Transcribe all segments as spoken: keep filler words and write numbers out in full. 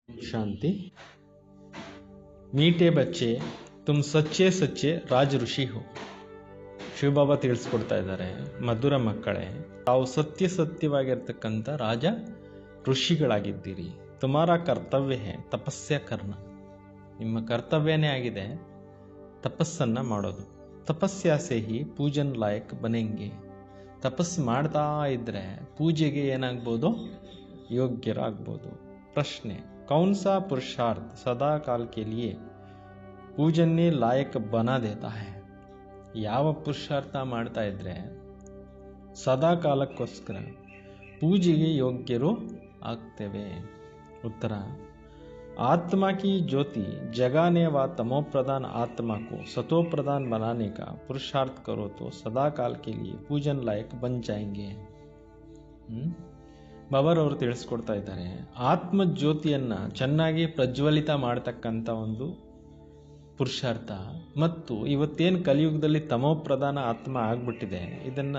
शांति। मीठे बच्चे तुम सच्चे सच्चे ರಾಜ ಋಷಿ ಹೋ. ಶಿವಬಾಬಾ ತಿಳಿಸ್ಕೊಡ್ತಾ ಇದ್ದಾರೆ, ಮಧುರ ಮಕ್ಕಳೇ, ತಾವು ಸತ್ಯ ಸತ್ಯವಾಗಿರ್ತಕ್ಕಂಥ ರಾಜ ಋಷಿಗಳಾಗಿದ್ದೀರಿ. ತುಮಾರ ಕರ್ತವ್ಯ ಹೇ ತಪಸ್ಯ ಕರ್ಣ. ನಿಮ್ಮ ಕರ್ತವ್ಯನೇ ಆಗಿದೆ ತಪಸ್ಸನ್ನು ಮಾಡೋದು. ತಪಸ್ಯಾಸೆ ಹಿ ಪೂಜನ್ ಲಾಯಕ್ ಬನೆಂಗೆ. ತಪಸ್ಸು ಮಾಡ್ತಾ ಇದ್ದರೆ ಪೂಜೆಗೆ ಏನಾಗ್ಬೋದು, ಯೋಗ್ಯರಾಗ್ಬೋದು. ಪ್ರಶ್ನೆ, कौन सा पुरुषार्थ सदा काल के लिए पूजन्य लायक बना देता है? ಯಾವ ಪುರುಷಾರ್ಥ ಮಾಡ್ತಾ ಇದ್ರೆ ಸದಾ ಕಾಲಕ್ಕೋಸ್ಕರ ಪೂಜೆಗೆ ಯೋಗ್ಯರು ಆಗ್ತೇವೆ? ಉತ್ತರ, आत्मा की ज्योति जगाने व तमो प्रधान आत्मा को सतो प्रधान बनाने का पुरुषार्थ करो तो सदा काल के लिए पूजन लायक बन जाएंगे. हम्म ಬಾಬಾರವರು ತಿಳಿಸ್ಕೊಡ್ತಾ ಇದ್ದಾರೆ, ಆತ್ಮಜ್ಯೋತಿಯನ್ನು ಚೆನ್ನಾಗಿ ಪ್ರಜ್ವಲಿತ ಮಾಡ್ತಕ್ಕಂಥ ಒಂದು ಪುರುಷಾರ್ಥ ಮತ್ತು ಇವತ್ತೇನು ಕಲಿಯುಗದಲ್ಲಿ ತಮೋಪ್ರಧಾನ ಆತ್ಮ ಆಗ್ಬಿಟ್ಟಿದೆ, ಇದನ್ನು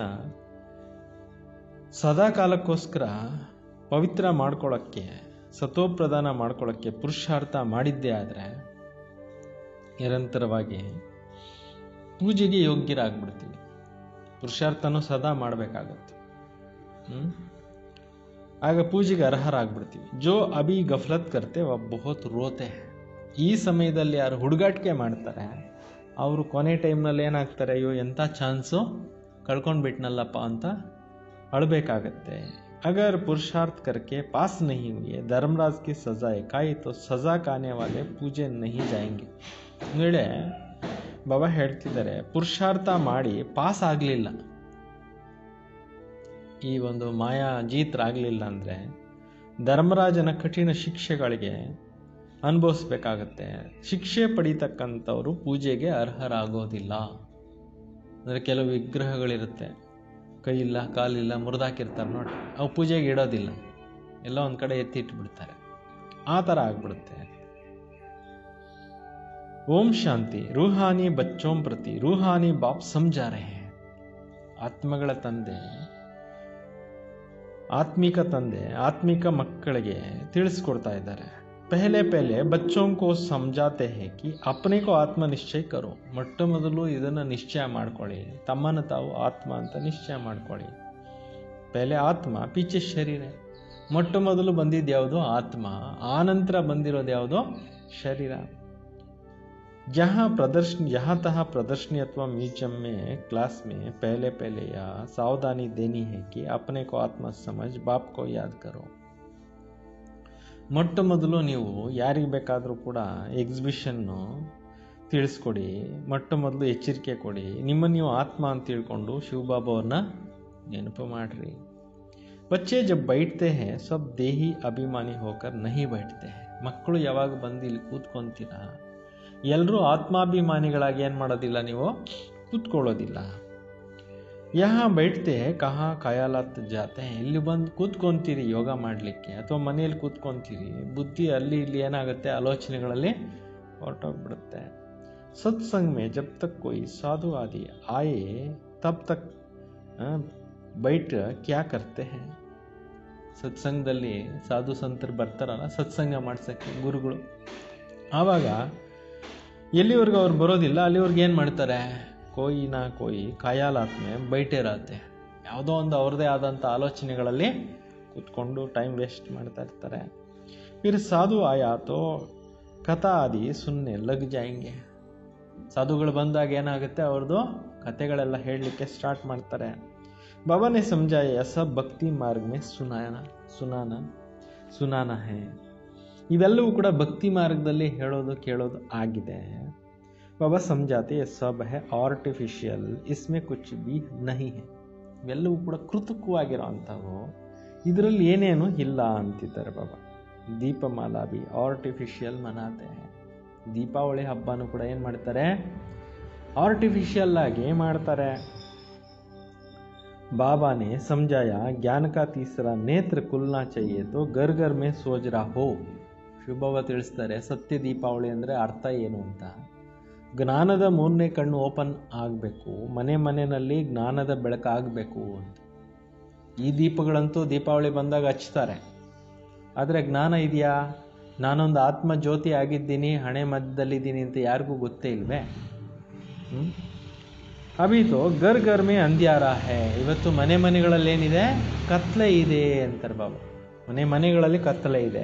ಸದಾ ಕಾಲಕ್ಕೋಸ್ಕರ ಪವಿತ್ರ ಮಾಡ್ಕೊಳ್ಳೋಕ್ಕೆ, ಸತೋಪ್ರಧಾನ ಮಾಡ್ಕೊಳ್ಳೋಕ್ಕೆ ಪುರುಷಾರ್ಥ ಮಾಡಿದ್ದೇ ಆದರೆ ನಿರಂತರವಾಗಿ ಪೂಜೆಗೆ ಯೋಗ್ಯರಾಗ್ಬಿಡ್ತೀವಿ. ಪುರುಷಾರ್ಥನೂ ಸದಾ ಮಾಡಬೇಕಾಗತ್ತೆ. ಹ್ಞೂ ಆಗ ಪೂಜೆಗೆ ಅರ್ಹರಾಗ್ಬಿಡ್ತೀವಿ. ಜೋ ಅಭಿ ಗಫಲತ್ ಕರ್ತೆ ವ ಬಹುತ್ ರೋತೆ. ಈ ಸಮಯದಲ್ಲಿ ಯಾರು ಹುಡುಗಾಟಿಕೆ ಮಾಡ್ತಾರೆ ಅವರು ಕೊನೆ ಟೈಮ್ನಲ್ಲಿ ಏನಾಗ್ತಾರೆ, ಅಯ್ಯೋ ಎಂಥ ಚಾನ್ಸು ಕಳ್ಕೊಂಡ್ಬಿಟ್ನಲ್ಲಪ್ಪ ಅಂತ ಅಳಬೇಕಾಗತ್ತೆ. ಅಗರ್ ಪುರುಷಾರ್ಥ ಕರ್ಕೆ ಪಾಸ್ ನಹಿ ಹುಯೆ ಧರ್ಮರಾಜ್ ಕಿ ಸಜಾಯೆ ಕಾಯಿ ತೋ ಸಜಾ ಕಾನೆ ವಾಲೆ ಪೂಜೆ ನಹಿ ಜಾಯಂಗೆ. ವೇಳೆ ಬಾಬಾ ಹೇಳ್ತಿದ್ದಾರೆ, ಪುರುಷಾರ್ಥ ಮಾಡಿ ಪಾಸ್ ಆಗಲಿಲ್ಲ, ಈ ಒಂದು ಮಾಯಾ ಜೀತರಾಗಲಿಲ್ಲ ಅಂದರೆ ಧರ್ಮರಾಜನ ಕಠಿಣ ಶಿಕ್ಷೆಗಳಿಗೆ ಅನುಭವಿಸ್ಬೇಕಾಗತ್ತೆ. ಶಿಕ್ಷೆ ಪಡೀತಕ್ಕಂಥವರು ಪೂಜೆಗೆ ಅರ್ಹರಾಗೋದಿಲ್ಲ. ಅಂದರೆ ಕೆಲವು ವಿಗ್ರಹಗಳಿರುತ್ತೆ, ಕೈ ಇಲ್ಲ ಕಾಲಿಲ್ಲ ಮುರಿದಾಕಿರ್ತಾರೆ ನೋಡಿ, ಅವು ಪೂಜೆಗೆ ಇಡೋದಿಲ್ಲ, ಎಲ್ಲ ಒಂದು ಕಡೆ ಎತ್ತಿ ಇಟ್ಬಿಡ್ತಾರೆ. ಆ ಥರ ಆಗ್ಬಿಡುತ್ತೆ. ಓಂ ಶಾಂತಿ. ರೂಹಾನಿ ಬಚ್ಚೋಂ ಪ್ರತಿ ರೂಹಾನಿ ಬಾಪ್ ಸಮಜಾರೆ. ಆತ್ಮಗಳ ತಂದೆ, ಆತ್ಮಿಕ ತಂದೆ ಆತ್ಮಿಕ ಮಕ್ಕಳಿಗೆ ತಿಳಿಸ್ಕೊಡ್ತಾ ಇದ್ದಾರೆ. ಪಹಲೆ ಪಹಲೆ ಬಚ್ಚೋಂ ಕೋ ಸಮಜಾತೆ ಹೇ ಕಿ ಅಪ್ನೆ ಕೋ ಆತ್ಮ ನಿಶ್ಚಯ ಕರೋ. ಮೊಟ್ಟ ಮೊದಲು ಇದನ್ನು ನಿಶ್ಚಯ ಮಾಡ್ಕೊಳ್ಳಿ, ತಮ್ಮನ್ನು ತಾವು ಆತ್ಮ ಅಂತ ನಿಶ್ಚಯ ಮಾಡ್ಕೊಳ್ಳಿ. ಪಹಲೆ ಆತ್ಮ ಪೀಚೆ ಶರೀರ. ಮೊಟ್ಟ ಮೊದಲು ಬಂದಿದ್ದು ಯಾವುದೋ ಆತ್ಮ, ಆನಂತರ ಬಂದಿರೋದು ಯಾವುದೋ ಶರೀರ. जहाँ प्रदर्शन यहाँ तहाँ प्रदर्शनी अथवा म्यूजियम में क्लास में पहले पहले या सावधानी देनी है कि अपने को आत्मा समझ बाप को याद करो. ಮೊಟ್ಟ ಮೊದಲು ನೀವು ಯಾರಿಗೆ ಬೇಕಾದರೂ ಕೂಡ ಎಕ್ಸಿಬಿಷನ್ನು ತಿಳಿಸ್ಕೊಡಿ, ಮೊಟ್ಟ ಮೊದಲು ಎಚ್ಚರಿಕೆ ಕೊಡಿ, ನಿಮ್ಮನ್ನು ನೀವು ಆತ್ಮ ಅಂತ ತಿಳ್ಕೊಂಡು ಶಿವಬಾಬಾವ್ರನ್ನ ನೆನಪು ಮಾಡಿರಿ. ಬಚ್ಚೆ ಜಬ್ ಬೈಠತೆ ಹೇ ಸಬ್ ದೇಹಿ ಅಭಿಮಾನಿ ಹೋಕರ್ ನಹಿ ಬೈಠತೆ ಹೇ. ಮಕ್ಕಳು ಯಾವಾಗ ಬಂದು ಇಲ್ಲಿ ಕೂತ್ಕೊಂತೀರಾ ಎಲ್ಲರೂ ಆತ್ಮಾಭಿಮಾನಿಗಳಾಗಿ ಏನು ಮಾಡೋದಿಲ್ಲ, ನೀವು ಕೂತ್ಕೊಳ್ಳೋದಿಲ್ಲ. ಯಹಾ ಬೈಠತೆ ಕಹಾ ಖಯಾಲಾತ್ ಜಾತೆ. ಇಲ್ಲಿ ಬಂದು ಕೂತ್ಕೊಂತೀರಿ ಯೋಗ ಮಾಡಲಿಕ್ಕೆ ಅಥವಾ ಮನೆಯಲ್ಲಿ ಕೂತ್ಕೊಂತೀರಿ, ಬುದ್ಧಿ ಅಲ್ಲಿ ಇಲ್ಲಿ ಏನಾಗುತ್ತೆ, ಆಲೋಚನೆಗಳಲ್ಲಿ ಹೊರಟೋಗ್ಬಿಡುತ್ತೆ. ಸತ್ಸಂಗ್ ಮೇ ಜಬ್ ತಕ್ ಕೋಯಿ ಸಾಧು ಆದಿ ಆಯೆ ತಬ್ ತಕ್ ಬೈಠ ಕ್ಯಾ ಕರ್ತೆ ಹೇ. ಸತ್ಸಂಗದಲ್ಲಿ ಸಾಧು ಸಂತರು ಬರ್ತಾರಲ್ಲ ಸತ್ಸಂಗ ಮಾಡ್ಸೋಕ್ಕೆ ಗುರುಗಳು, ಆವಾಗ ಎಲ್ಲಿವರೆಗೂ ಅವ್ರು ಬರೋದಿಲ್ಲ ಅಲ್ಲಿವರೆಗೆ ಏನು ಮಾಡ್ತಾರೆ, ಕೋಯಿ ನಾ ಕೋಯಿ ಖಯಾಲಾತ್ಮೆ ಬೈಟೇ ರಾತೆ, ಯಾವುದೋ ಒಂದು ಅವ್ರದ್ದೇ ಆದಂಥ ಆಲೋಚನೆಗಳಲ್ಲಿ ಕೂತ್ಕೊಂಡು ಟೈಮ್ ವೇಸ್ಟ್ ಮಾಡ್ತಾ ಇರ್ತಾರೆ. ಫಿರ್ ಸಾಧು ಆಯಾತೋ ಕಥಾ ಆದಿ ಸುನ್ನೆ ಲಗ್ ಜಾಯಿಂಗೆ. ಸಾಧುಗಳು ಬಂದಾಗ ಏನಾಗುತ್ತೆ, ಅವ್ರದ್ದು ಕಥೆಗಳೆಲ್ಲ ಹೇಳಲಿಕ್ಕೆ ಸ್ಟಾರ್ಟ್ ಮಾಡ್ತಾರೆ. ಬಾಬಾನೇ ಸಮಜಾಯ ಸಬ್ ಭಕ್ತಿ ಮಾರ್ಗ ಮೇ ಸುನಾನ ಸುನಾನ ಸುನಾನ ಹೇ. ಇವೆಲ್ಲವೂ ಕೂಡ ಭಕ್ತಿ ಮಾರ್ಗದಲ್ಲಿ ಹೇಳೋದು ಕೇಳೋದು ಆಗಿದೆ. ಬಾಬಾ ಸಮಜಾತೆ ಸಬ್ ಹೇ ಆರ್ಟಿಫಿಷಿಯಲ್ ಇಸ್ಮೆ ಕುಚ್ ಬಿ ನಹಿ ಹೇ. ಇವೆಲ್ಲವೂ ಕೂಡ ಕೃತಕವಾಗಿರೋ ಅಂಥವು, ಇದರಲ್ಲಿ ಏನೇನು ಇಲ್ಲ ಅಂತಿದ್ದಾರೆ ಬಾಬಾ. ದೀಪಮಾಲಾ ಬಿ ಆರ್ಟಿಫಿಷಿಯಲ್ ಮನಾತೆ. ದೀಪಾವಳಿ ಹಬ್ಬನೂ ಕೂಡ ಏನು ಮಾಡ್ತಾರೆ, ಆರ್ಟಿಫಿಷಿಯಲ್ ಆಗಿ ಮಾಡ್ತಾರೆ. बाबा ने समझाया ज्ञान का तीसरा नेत्र खुलना चाहिए तो घर घर में सोच रहा हो. ಶಿವಬಾಬಾ ತಿಳಿಸ್ತಾರೆ, ಸತ್ಯ ದೀಪಾವಳಿ ಅಂದರೆ ಅರ್ಥ ಏನು ಅಂತ. ಜ್ಞಾನದ ಮೂರನೇ ಕಣ್ಣು ಓಪನ್ ಆಗಬೇಕು, ಮನೆ ಮನೆಯಲ್ಲಿ ಜ್ಞಾನದ ಬೆಳಕಾಗಬೇಕು ಅಂತ. ಈ ದೀಪಗಳಂತೂ ದೀಪಾವಳಿ ಬಂದಾಗ ಹಚ್ತಾರೆ, ಆದರೆ ಜ್ಞಾನ ಇದೆಯಾ? ನಾನೊಂದು ಆತ್ಮ ಜ್ಯೋತಿ ಆಗಿದ್ದೀನಿ, ಹಣೆ ಮಧ್ಯದಲ್ಲಿದ್ದೀನಿ ಅಂತ ಯಾರಿಗೂ ಗೊತ್ತೇ ಇಲ್ವೇ? ಹ್ಞೂ ಅಭಿ ತೋ ಗರ್ ಗರ್ ಮೇ ಅಂದ್ಯಾರ ಹೇ. ಇವತ್ತು ಮನೆ ಮನೆಗಳಲ್ಲಿ ಏನಿದೆ? ಕತ್ಲೆ ಇದೆ ಅಂತಾರೆ ಬಾಬಾ. ಮನೆ ಮನೆಗಳಲ್ಲಿ ಕತ್ತಲೆ ಇದೆ.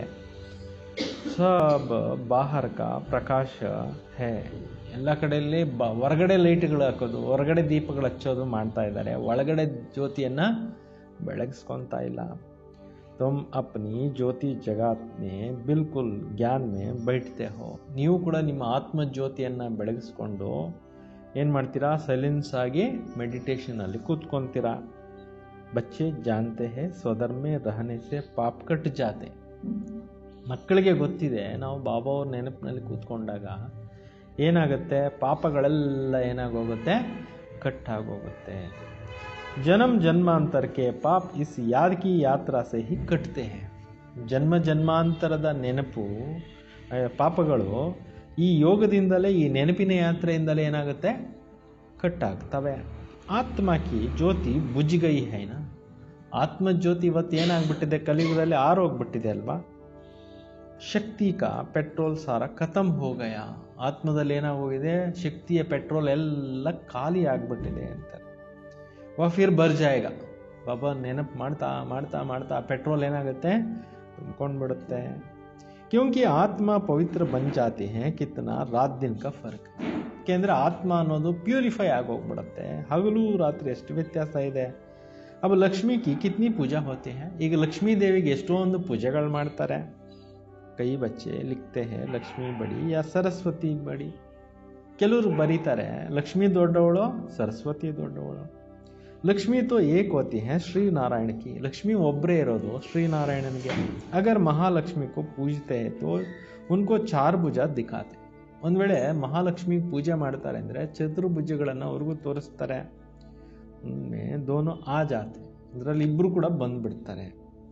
ಸಬ್ ಬಾಹರ್ ಕಾ ಪ್ರಕಾಶ ಹೇ. ಎಲ್ಲ ಕಡೆಯಲ್ಲಿ ಬ ಹೊರಗಡೆ ಲೈಟ್ಗಳು ಹಾಕೋದು, ಹೊರಗಡೆ ದೀಪಗಳು ಹಚ್ಚೋದು ಮಾಡ್ತಾ ಇದ್ದಾರೆ, ಒಳಗಡೆ ಜ್ಯೋತಿಯನ್ನು ಬೆಳಗಿಸ್ಕೊತಾ ಇಲ್ಲ. ತುಮ್ ಅಪ್ನಿ ಜ್ಯೋತಿ ಜಗತ್ನೇ ಬಿಲ್ಕುಲ್ ಜ್ಞಾನ್ ಮೇ ಬೈಠತೆ ಹೋ. ನೀವು ಕೂಡ ನಿಮ್ಮ ಆತ್ಮ ಜ್ಯೋತಿಯನ್ನು ಬೆಳಗಿಸ್ಕೊಂಡು ಏನು ಮಾಡ್ತೀರಾ? ಸೈಲೆನ್ಸ್ ಆಗಿ ಮೆಡಿಟೇಷನಲ್ಲಿ ಕೂತ್ಕೊತೀರಾ. ಬಚ್ಚೆ ಜಾನ್ತೆ ಹೇ ಸ್ವಧರ್ಮೆ ರಹನೆ ಸೆ ಪಾಪ್ ಕಟ್ ಜಾತೆ. ಮಕ್ಕಳಿಗೆ ಗೊತ್ತಿದೆ, ನಾವು ಬಾಬಾ ಅವ್ರ ನೆನಪಿನಲ್ಲಿ ಕೂತ್ಕೊಂಡಾಗ ಏನಾಗುತ್ತೆ? ಪಾಪಗಳೆಲ್ಲ ಏನಾಗೋಗುತ್ತೆ? ಕಟ್ಟಾಗೋಗುತ್ತೆ. ಜನ್ಮ ಜನ್ಮಾಂತರಕ್ಕೆ ಪಾಪ್ ಇಸ್ ಯಾದ್ ಕಿ ಯಾತ್ರಾ ಸೆ ಹಿ ಕಟ್ತೆ ಹೇ. ಜನ್ಮ ಜನ್ಮಾಂತರದ ನೆನಪು ಪಾಪಗಳು ಈ ಯೋಗದಿಂದಲೇ, ಈ ನೆನಪಿನ ಯಾತ್ರೆಯಿಂದಲೇ ಏನಾಗುತ್ತೆ? ಕಟ್ಟಾಗ್ತವೆ. ಆತ್ಮ ಕಿ ಜ್ಯೋತಿ ಬುಜ್ ಗೈ ಹೈನಾ. ಆತ್ಮ ಜ್ಯೋತಿ ಇವತ್ತು ಏನಾಗ್ಬಿಟ್ಟಿದೆ? ಕಲಿಯುಗದಲ್ಲಿ ಆರೋಗ್ಬಿಟ್ಟಿದೆ ಅಲ್ವಾ? ಶಕ್ತಿ ಕಾ ಪೆಟ್ರೋಲ್ ಸಾರ ಖತಮ್ ಹೋ ಗಯಾ. ಆತ್ಮದಲ್ಲಿ ಏನಾಗೋಗಿದೆ? ಶಕ್ತಿಯ ಪೆಟ್ರೋಲ್ ಎಲ್ಲ ಖಾಲಿ ಆಗಿಬಿಟ್ಟಿದೆ ಅಂತಾರೆ. ವಾ ಫಿರ್ ಬರ್ ಜಾಯೇಗ. ಬಾಬಾ ನೆನಪು ಮಾಡ್ತಾ ಮಾಡ್ತಾ ಮಾಡ್ತಾ ಪೆಟ್ರೋಲ್ ಏನಾಗುತ್ತೆ? ತುಂಬ್ಕೊಂಡು ಬಿಡುತ್ತೆ. ಕ್ಯೂಂಕಿ ಆತ್ಮ ಪವಿತ್ರ ಬನ್ ಜಾತಿ ಹೇ ಕಿತ್ನಾ ರಾತ್ ದಿನ ಕಾ ಫರ್ಕ್. ಯಾಕೆಂದರೆ ಆತ್ಮ ಅನ್ನೋದು ಪ್ಯೂರಿಫೈ ಆಗೋಗ್ಬಿಡುತ್ತೆ. ಹಗಲು ರಾತ್ರಿ ಎಷ್ಟು ವ್ಯತ್ಯಾಸ ಇದೆ. ಅವು ಲಕ್ಷ್ಮೀ ಕಿ ಕಿತ್ನಿ ಪೂಜಾ ಹೋತಿ ಹೇ. ಈಗ ಲಕ್ಷ್ಮೀ ದೇವಿಗೆ ಎಷ್ಟೊಂದು ಪೂಜೆಗಳು ಮಾಡ್ತಾರೆ. ಕೈ ಬಚ್ಚೆ ಲಿಖತೆ ಹೇ ಲಕ್ಷ್ಮೀ ಬಡಿ ಯಾ ಸರಸ್ವತಿ ಬಡಿ. ಕೆಲವರು ಬರೀತಾರೆ ಲಕ್ಷ್ಮೀ ದೊಡ್ಡವಳು, ಸರಸ್ವತಿ ದೊಡ್ಡವಳು. ಲಕ್ಷ್ಮೀ ತೋ ಏಕ್ ಹೋತಿ ಹೇ ಶ್ರೀನಾರಾಯಣ ಕಿ. ಲಕ್ಷ್ಮೀ ಒಬ್ಬರೇ ಇರೋದು ಶ್ರೀನಾರಾಯಣನಿಗೆ. ಅಗರ್ ಮಹಾಲಕ್ಷ್ಮಿ ಕೋ ಪೂಜತೆ ಹೇ ತೋ ಉನ್ಕೋ ಚಾರ್ ಭುಜ ದಿಖಾತೆ. ಒಂದು ವೇಳೆ ಮಹಾಲಕ್ಷ್ಮಿ ಪೂಜೆ ಮಾಡ್ತಾರೆ ಅಂದರೆ ಚತುರ್ಭುಜಗಳನ್ನು ಅವ್ರಿಗೂ ತೋರಿಸ್ತಾರೆ. ಒಮ್ಮೆ ದೋನೋ ಆ ಜಾತೆ, ಅದರಲ್ಲಿ ಇಬ್ಬರು ಕೂಡ ಬಂದ್ಬಿಡ್ತಾರೆ.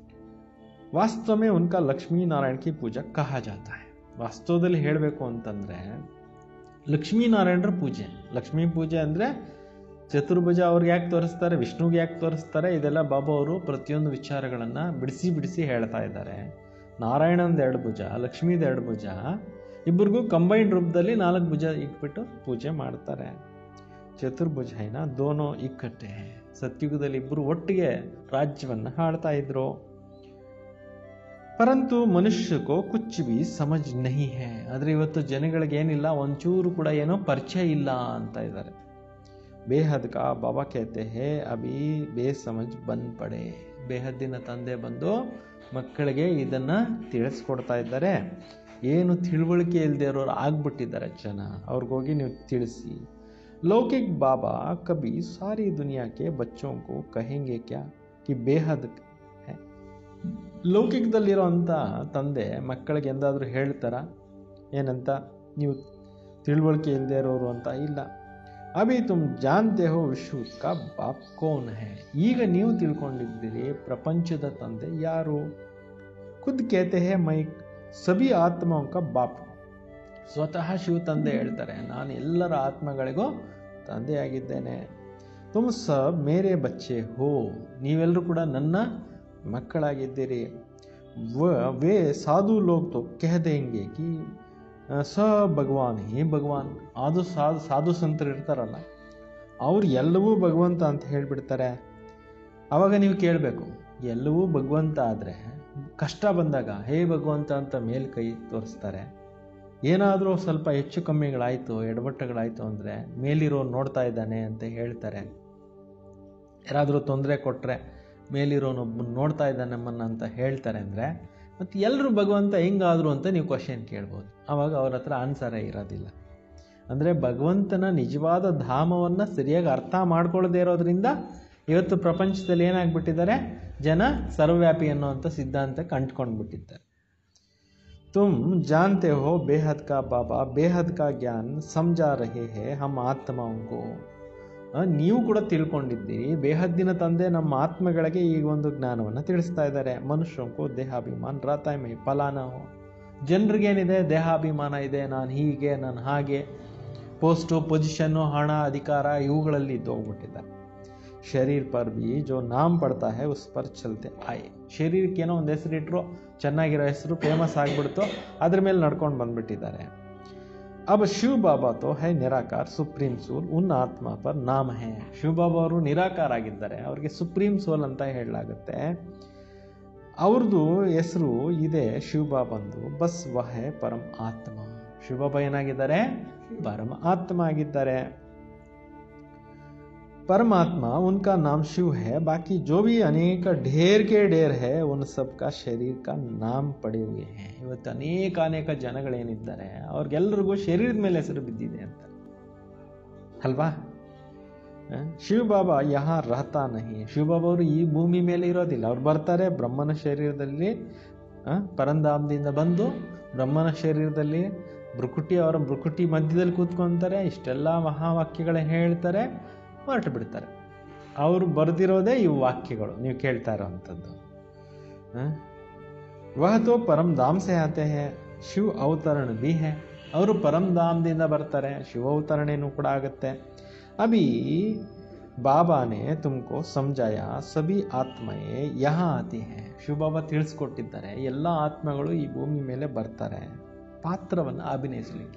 ವಾಸ್ತವ ಮೇ ಉನ್ಕಾ ಲಕ್ಷ್ಮೀ ನಾರಾಯಣ ಕಿ ಪೂಜಾ ಕಹಾ ಜಾತಾ ಹೈ. ವಾಸ್ತವದಲ್ಲಿ ಹೇಳಬೇಕು ಅಂತಂದರೆ ಲಕ್ಷ್ಮೀನಾರಾಯಣರ ಪೂಜೆ. ಲಕ್ಷ್ಮೀ ಪೂಜೆ ಅಂದರೆ ಚತುರ್ಭುಜ ಅವ್ರಿಗೆ ಯಾಕೆ ತೋರಿಸ್ತಾರೆ, ವಿಷ್ಣುಗೆ ಯಾಕೆ ತೋರಿಸ್ತಾರೆ, ಇದೆಲ್ಲ ಬಾಬಾ ಅವರು ಪ್ರತಿಯೊಂದು ವಿಚಾರಗಳನ್ನು ಬಿಡಿಸಿ ಬಿಡಿಸಿ ಹೇಳ್ತಾ ಇದ್ದಾರೆ. ನಾರಾಯಣಂದು ಎರಡು ಭುಜ, ಲಕ್ಷ್ಮೀದ ಎರಡು ಭುಜ, ಇಬ್ಬರಿಗೂ ಕಂಬೈನ್ಡ್ ರೂಪದಲ್ಲಿ ನಾಲ್ಕು ಭುಜ ಇಟ್ಬಿಟ್ಟು ಪೂಜೆ ಮಾಡ್ತಾರೆ. ಚತುರ್ಭುಜ ಹೈನ ದೋನೋ ಇಕ್ಕಟ್ಟೆ. ಸತ್ಯುಗದಲ್ಲಿ ಇಬ್ಬರು ಒಟ್ಟಿಗೆ ರಾಜ್ಯವನ್ನು ಆಳ್ತಾ ಇದ್ರು. ಪರಂತು ಮನುಷ್ಯಕ್ಕೋ ಕುಚ್ ಬಿ ಸಮಜ್ ನಹಿ ಹೇ. ಆದರೆ ಇವತ್ತು ಜನಗಳಿಗೆ ಏನಿಲ್ಲ, ಒಂಚೂರು ಕೂಡ ಏನೋ ಪರಿಚಯ ಇಲ್ಲ ಅಂತ ಇದ್ದಾರೆ. ಬೇಹದ್ ಕಾ ಬಾಬಾ ಕೇತೆ ಹೇ ಅಭಿ ಬೇಸಮಜ್ ಬನ್ ಪಡೆ. ಬೇಹದ್ದಿನ ತಂದೆ ಬಂದು ಮಕ್ಕಳಿಗೆ ಇದನ್ನು ತಿಳಿಸ್ಕೊಡ್ತಾ ಇದ್ದಾರೆ. ಏನು ತಿಳುವಳಿಕೆ ಇಲ್ಲದೆ ಇರೋರು ಆಗ್ಬಿಟ್ಟಿದ್ದಾರೆ ಜನ, ಅವ್ರಿಗೋಗಿ ನೀವು ತಿಳಿಸಿ. ಲೌಕಿಕ್ ಬಾಬಾ ಕಭಿ ಸಾರಿ ದುನಿಯಾಕ್ಕೆ ಬಚ್ಚೋಂ ಕೋ ಕಹೆಂಗೆ ಕ್ಯಾ ಕಿ ಬೇಹದ್ ಹೇ. ಲೌಕಿಕದಲ್ಲಿರೋ ಅಂಥ ತಂದೆ ಮಕ್ಕಳಿಗೆ ಎಂದಾದರೂ ಹೇಳ್ತಾರ ಏನಂತ, ನೀವು ತಿಳುವಳಿಕೆ ಇಲ್ಲದೆ ಇರೋರು ಅಂತ? ಇಲ್ಲ. ಅಭಿ ತುಮ್ ಜಾನ್ತೆ ಹೋ ವಿಶ್ವ ಕಾ ಬಾಪ್ ಕೌನ್ ಹೇ. ಈಗ ನೀವು ತಿಳ್ಕೊಂಡಿದ್ದೀರಿ ಪ್ರಪಂಚದ ತಂದೆ ಯಾರು. ಖುದ್ ಕೇತೆ ಹೇ ಮೈ ಸಭಿ ಆತ್ಮೋಂ ಕಾ ಬಾಪ್. ಸ್ವತಃ ಶಿವ ತಂದೆ ಹೇಳ್ತಾರೆ, ನಾನು ಎಲ್ಲರ ಆತ್ಮಗಳಿಗೂ ತಂದೆಯಾಗಿದ್ದೇನೆ. ತುಮ್ ಸಬ್ ಮೇರೆ ಬಚ್ಚೆ ಹೋ. ನೀವೆಲ್ಲರೂ ಕೂಡ ನನ್ನ ಮಕ್ಕಳಾಗಿದ್ದೀರಿ. ವೇ ಸಾಧು ಲೋಗ್ ತೋ ಕಹ ದೇಂಗೆ ಕಿ ಸ ಭಗವಾನ್ ಹೇ ಭಗವಾನ್. ಅದು ಸಾಧು ಸಾಧು ಸಂತರು ಇರ್ತಾರಲ್ಲ, ಅವ್ರು ಎಲ್ಲವೂ ಭಗವಂತ ಅಂತ ಹೇಳಿಬಿಡ್ತಾರೆ. ಆವಾಗ ನೀವು ಕೇಳಬೇಕು, ಎಲ್ಲವೂ ಭಗವಂತ ಆದರೆ ಕಷ್ಟ ಬಂದಾಗ ಹೇ ಭಗವಂತ ಅಂತ ಮೇಲ್ ಕೈ ತೋರಿಸ್ತಾರೆ. ಏನಾದರೂ ಸ್ವಲ್ಪ ಹೆಚ್ಚು ಕಮ್ಮಿಗಳಾಯಿತು, ಎಡವಟ್ಟುಗಳಾಯಿತು ಅಂದರೆ ಮೇಲಿರೋ ನೋಡ್ತಾ ಇದ್ದಾನೆ ಅಂತ ಹೇಳ್ತಾರೆ. ಯಾರಾದರೂ ತೊಂದರೆ ಕೊಟ್ಟರೆ ಮೇಲಿರೋನೊಬ್ಬ ನೋಡ್ತಾ ಇದ್ದಾನೆ ನಮ್ಮನ್ನು ಅಂತ ಹೇಳ್ತಾರೆ. ಅಂದರೆ ಮತ್ತು ಎಲ್ಲರೂ ಭಗವಂತ ಹೆಂಗಾದರು ಅಂತ ನೀವು ಕ್ವಶನ್ ಕೇಳ್ಬೋದು. ಆವಾಗ ಅವ್ರ ಹತ್ರ ಆನ್ಸರೇ ಇರೋದಿಲ್ಲ. ಅಂದರೆ ಭಗವಂತನ ನಿಜವಾದ ಧಾಮವನ್ನು ಸರಿಯಾಗಿ ಅರ್ಥ ಮಾಡ್ಕೊಳ್ಳದೇ ಇರೋದ್ರಿಂದ ಇವತ್ತು ಪ್ರಪಂಚದಲ್ಲಿ ಏನಾಗ್ಬಿಟ್ಟಿದ್ದಾರೆ ಜನ, ಸರ್ವವ್ಯಾಪಿ ಅನ್ನೋವಂಥ ಸಿದ್ಧಾಂತಕ್ಕೆ ಅಂಟ್ಕೊಂಡು ಬಿಟ್ಟಿದ್ದಾರೆ. ತುಮ್ ಜಾನ್ತೆ ಹೋ ಬೇಹದ್ ಕಾ ಬಾಬಾ ಬೇಹದ್ ಕಾ ಜ್ಞಾನ್ ಸಮಜಾ ರಹೇ ಹೇ ಹಮ್ ಆತ್ಮಂಕೋ. ನೀವು ಕೂಡ ತಿಳ್ಕೊಂಡಿದ್ದೀರಿ, ಬೇಹದ್ದಿನ ತಂದೆ ನಮ್ಮ ಆತ್ಮಗಳಿಗೆ ಈಗ ಒಂದು ಜ್ಞಾನವನ್ನು ತಿಳಿಸ್ತಾ ಇದ್ದಾರೆ. ಮನುಷ್ಯಂಕೋ ದೇಹಾಭಿಮಾನ ರಾತಾಯ್ ಮೈ ಫಲಾನ ಹೋ. ಜನರಿಗೇನಿದೆ ದೇಹಾಭಿಮಾನ ಇದೆ, ನಾನು ಹೀಗೆ ನಾನು ಹಾಗೆ, ಪೋಸ್ಟು ಪೊಸಿಷನ್ನು ಹಣ ಅಧಿಕಾರ ಇವುಗಳಲ್ಲಿ ಇದ್ದೋಗ್ಬಿಟ್ಟಿದ್ದಾರೆ. ಶರೀರ್ ಪರ್ ಬಿ ಜೋ ನಾಮ್ ಪಡ್ತಾ ಹೈ ಉಸ್ ಪರ್ ಚಲ್ತೆ ಆಯೆ. ಶರೀರಕ್ಕೆ ಏನೋ ಒಂದು ಹೆಸರಿಟ್ರು, ಚೆನ್ನಾಗಿರೋ ಹೆಸರು, ಫೇಮಸ್ ಆಗಿಬಿಡ್ತು, ಅದ್ರ ಮೇಲೆ ನಡ್ಕೊಂಡು ಬಂದ್ಬಿಟ್ಟಿದ್ದಾರೆ. अब शिव बाबा तो है निराकार सुप्रीम सोल उन आत्मा पर नाम है. ಶಿವ ಬಾಬಾ ಅವರು ನಿರಾಕಾರ ಆಗಿದ್ದಾರೆ, ಅವ್ರಿಗೆ ಸುಪ್ರೀಂ ಸೋಲ್ ಅಂತ ಹೇಳಲಾಗುತ್ತೆ. ಅವ್ರದ್ದು ಹೆಸರು ಇದೆ ಶಿವ ಬಾಬಂದು. ಬಸ್ ವಹ ಪರಮ ಆತ್ಮ. ಶಿವ ಬಾಬಾ ಏನಾಗಿದ್ದಾರೆ? ಪರಮ ಆತ್ಮ ಆಗಿದ್ದಾರೆ. परमात्मा उनका नाम शिव है. बाकी जो भी अनेक ढेर के ढेर है उन सब का शरीर का नाम पड़े हुए हैं. ಇವತ್ತು ಅನೇಕ ಅನೇಕ ಜನಗಳೇನಿದ್ದಾರೆ ಅವ್ರಿಗೆಲ್ಲರಿಗೂ ಶರೀರದ ಮೇಲೆ ಹೆಸರು ಬಿದ್ದಿದೆ ಅಂತ ಅಲ್ವಾ? ಶಿವ ಬಾಬಾ ಯಹಾ ರಹತಾ ನಹಿ. ಶಿವ ಬಾಬಾ ಅವರು ಈ ಭೂಮಿ ಮೇಲೆ ಇರೋದಿಲ್ಲ. ಅವ್ರು ಬರ್ತಾರೆ ಬ್ರಹ್ಮನ ಶರೀರದಲ್ಲಿ, ಪರಂಧಾಮದಿಂದ ಬಂದು ಬ್ರಹ್ಮನ ಶರೀರದಲ್ಲಿ ಭ್ರುಕುಟಿ, ಅವರ ಭ್ರುಕುಟಿ ಮಧ್ಯದಲ್ಲಿ ಕೂತ್ಕೊಂತಾರೆ, ಇಷ್ಟೆಲ್ಲ ಮಹಾವಾಕ್ಯಗಳ ಹೇಳ್ತಾರೆ, ಹೊರಟು ಬಿಡ್ತಾರೆ. ಅವರು ಬರೆದಿರೋದೇ ಈ ವಾಕ್ಯಗಳು ನೀವು ಕೇಳ್ತಾ ಇರೋವಂಥದ್ದು. ವಹ ತೋ ಪರಮಧಾಮ್ ಸೆ ಆತೆ ಹೇ, ಶಿವ ಅವತರಣ ಬಿ ಹೇ. ಅವರು ಪರಮಧಾಮದಿಂದ ಬರ್ತಾರೆ, ಶಿವ ಅವತರಣೆನೂ ಕೂಡ ಆಗುತ್ತೆ. ಅಭಿ ಬಾಬಾನೇ ತುಮಕೋ ಸಮಜಾಯ ಸಭಿ ಆತ್ಮಯೇ ಯಹ ಆತಿ ಹೇ. ಶಿವ ಬಾಬಾ ತಿಳಿಸ್ಕೊಟ್ಟಿದ್ದಾರೆ, ಎಲ್ಲ ಆತ್ಮಗಳು ಈ ಭೂಮಿ ಮೇಲೆ ಬರ್ತಾರೆ ಪಾತ್ರವನ್ನು ಅಭಿನಯಿಸಲಿಕ್ಕೆ.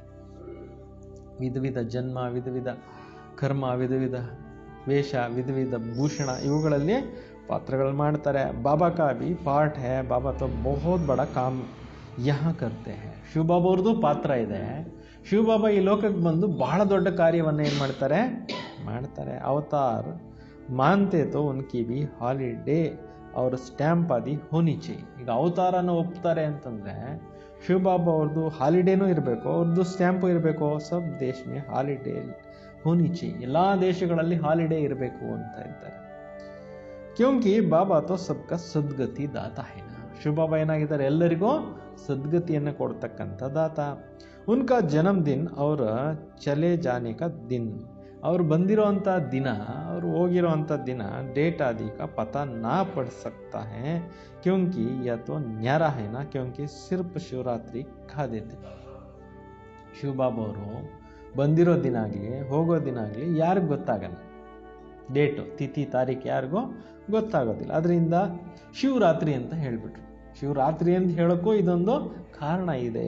ವಿಧ ವಿಧ ಜನ್ಮ, ವಿಧ ವಿಧ ಕರ್ಮ, ವಿಧ ವಿಧ ವೇಷ, ವಿಧ ವಿಧ ಭೂಷಣ, ಇವುಗಳಲ್ಲಿ ಪಾತ್ರಗಳು ಮಾಡ್ತಾರೆ. ಬಾಬಾ ಕಾ ಭಿ ಪಾರ್ಟ್ ಹೇ. ಬಾಬಾ ತೋ ಬಹುತ್ ಬಡ ಕಾಮ್ ಯಹಾ ಕರ್ತೆ ಹೇ. ಶಿವ ಬಾಬಾ ಅವ್ರದ್ದು ಪಾತ್ರ ಇದೆ. ಶಿವ ಬಾಬಾ ಈ ಲೋಕಕ್ಕೆ ಬಂದು ಬಹಳ ದೊಡ್ಡ ಕಾರ್ಯವನ್ನು ಏನು ಮಾಡ್ತಾರೆ ಮಾಡ್ತಾರೆ ಅವತಾರ್ ಮಾನ್ತೆ ತೋ ಉನ್ಕಿ ಭಿ ಹಾಲಿಡೇ ಅವ್ರ ಸ್ಟ್ಯಾಂಪ್ ಆದಿ ಹೋನಿಚೆ. ಈಗ ಅವತಾರನ ಒಪ್ತಾರೆ ಅಂತಂದರೆ ಶಿವ ಬಾಬಾ ಅವ್ರದ್ದು ಹಾಲಿಡೇನೂ ಇರಬೇಕು, ಅವ್ರದ್ದು ಸ್ಟ್ಯಾಂಪು ಇರಬೇಕು. ಸಬ್ ದೇಶ ಮೇ ಹಾಲಿಡೇ ಹೋನಿಚೆ. ಎಲ್ಲ ದೇಶಗಳಲ್ಲಿ ಹಾಲಿಡೇ ಇರಬೇಕು ಅಂತ ಇದ್ದಾರೆ. ಕ್ಯೋಂಕಿ ಬಾಬಾ ತೋ ಸಬ್ಕ ಸದ್ಗತಿ ದಾತ ಹೇನ. ಶಿವ ಬಾಬಾ ಏನಾಗಿದ್ದಾರೆ? ಎಲ್ಲರಿಗೂ ಸದ್ಗತಿಯನ್ನು ಕೊಡ್ತಕ್ಕಂಥ ದಾತ. ಉನ್ಕಾ ಜನ್ಮ ದಿನ ಅವರ ಚಲೆ ಜಾನೆ ಕಾ ದಿನ. ಅವ್ರು ಬಂದಿರೋ ಅಂಥ ದಿನ, ಅವರು ಹೋಗಿರೋ ಅಂಥ ದಿನ ಡೇಟ್ ಆದಿ ಕಾ ಪತಾ ನಾ ಪಡ್ ಸಕ್ತಾ ಹೇ ಕ್ಯೋಂಕಿ ಯಾ ತೋ ನ್ಯಾರಾ ಹೈ ನಾ, ಕ್ಯೋಂಕಿ ಸಿರ್ಫ್ ಶಿವರಾತ್ರಿ ಖಾ ದೇತೆ. ಶಿವ ಬಾಬಾ ಅವರು ಬಂದಿರೋ ದಿನ ಆಗಲಿ ಹೋಗೋ ದಿನ ಆಗಲಿ ಯಾರಿಗೂ ಗೊತ್ತಾಗಲ್ಲ. ಡೇಟು, ತಿಥಿ, ತಾರೀಕು ಯಾರಿಗೂ ಗೊತ್ತಾಗೋದಿಲ್ಲ. ಅದರಿಂದ ಶಿವರಾತ್ರಿ ಅಂತ ಹೇಳಿಬಿಟ್ರು. ಶಿವರಾತ್ರಿ ಅಂತ ಹೇಳೋಕ್ಕೂ ಇದೊಂದು ಕಾರಣ ಇದೆ.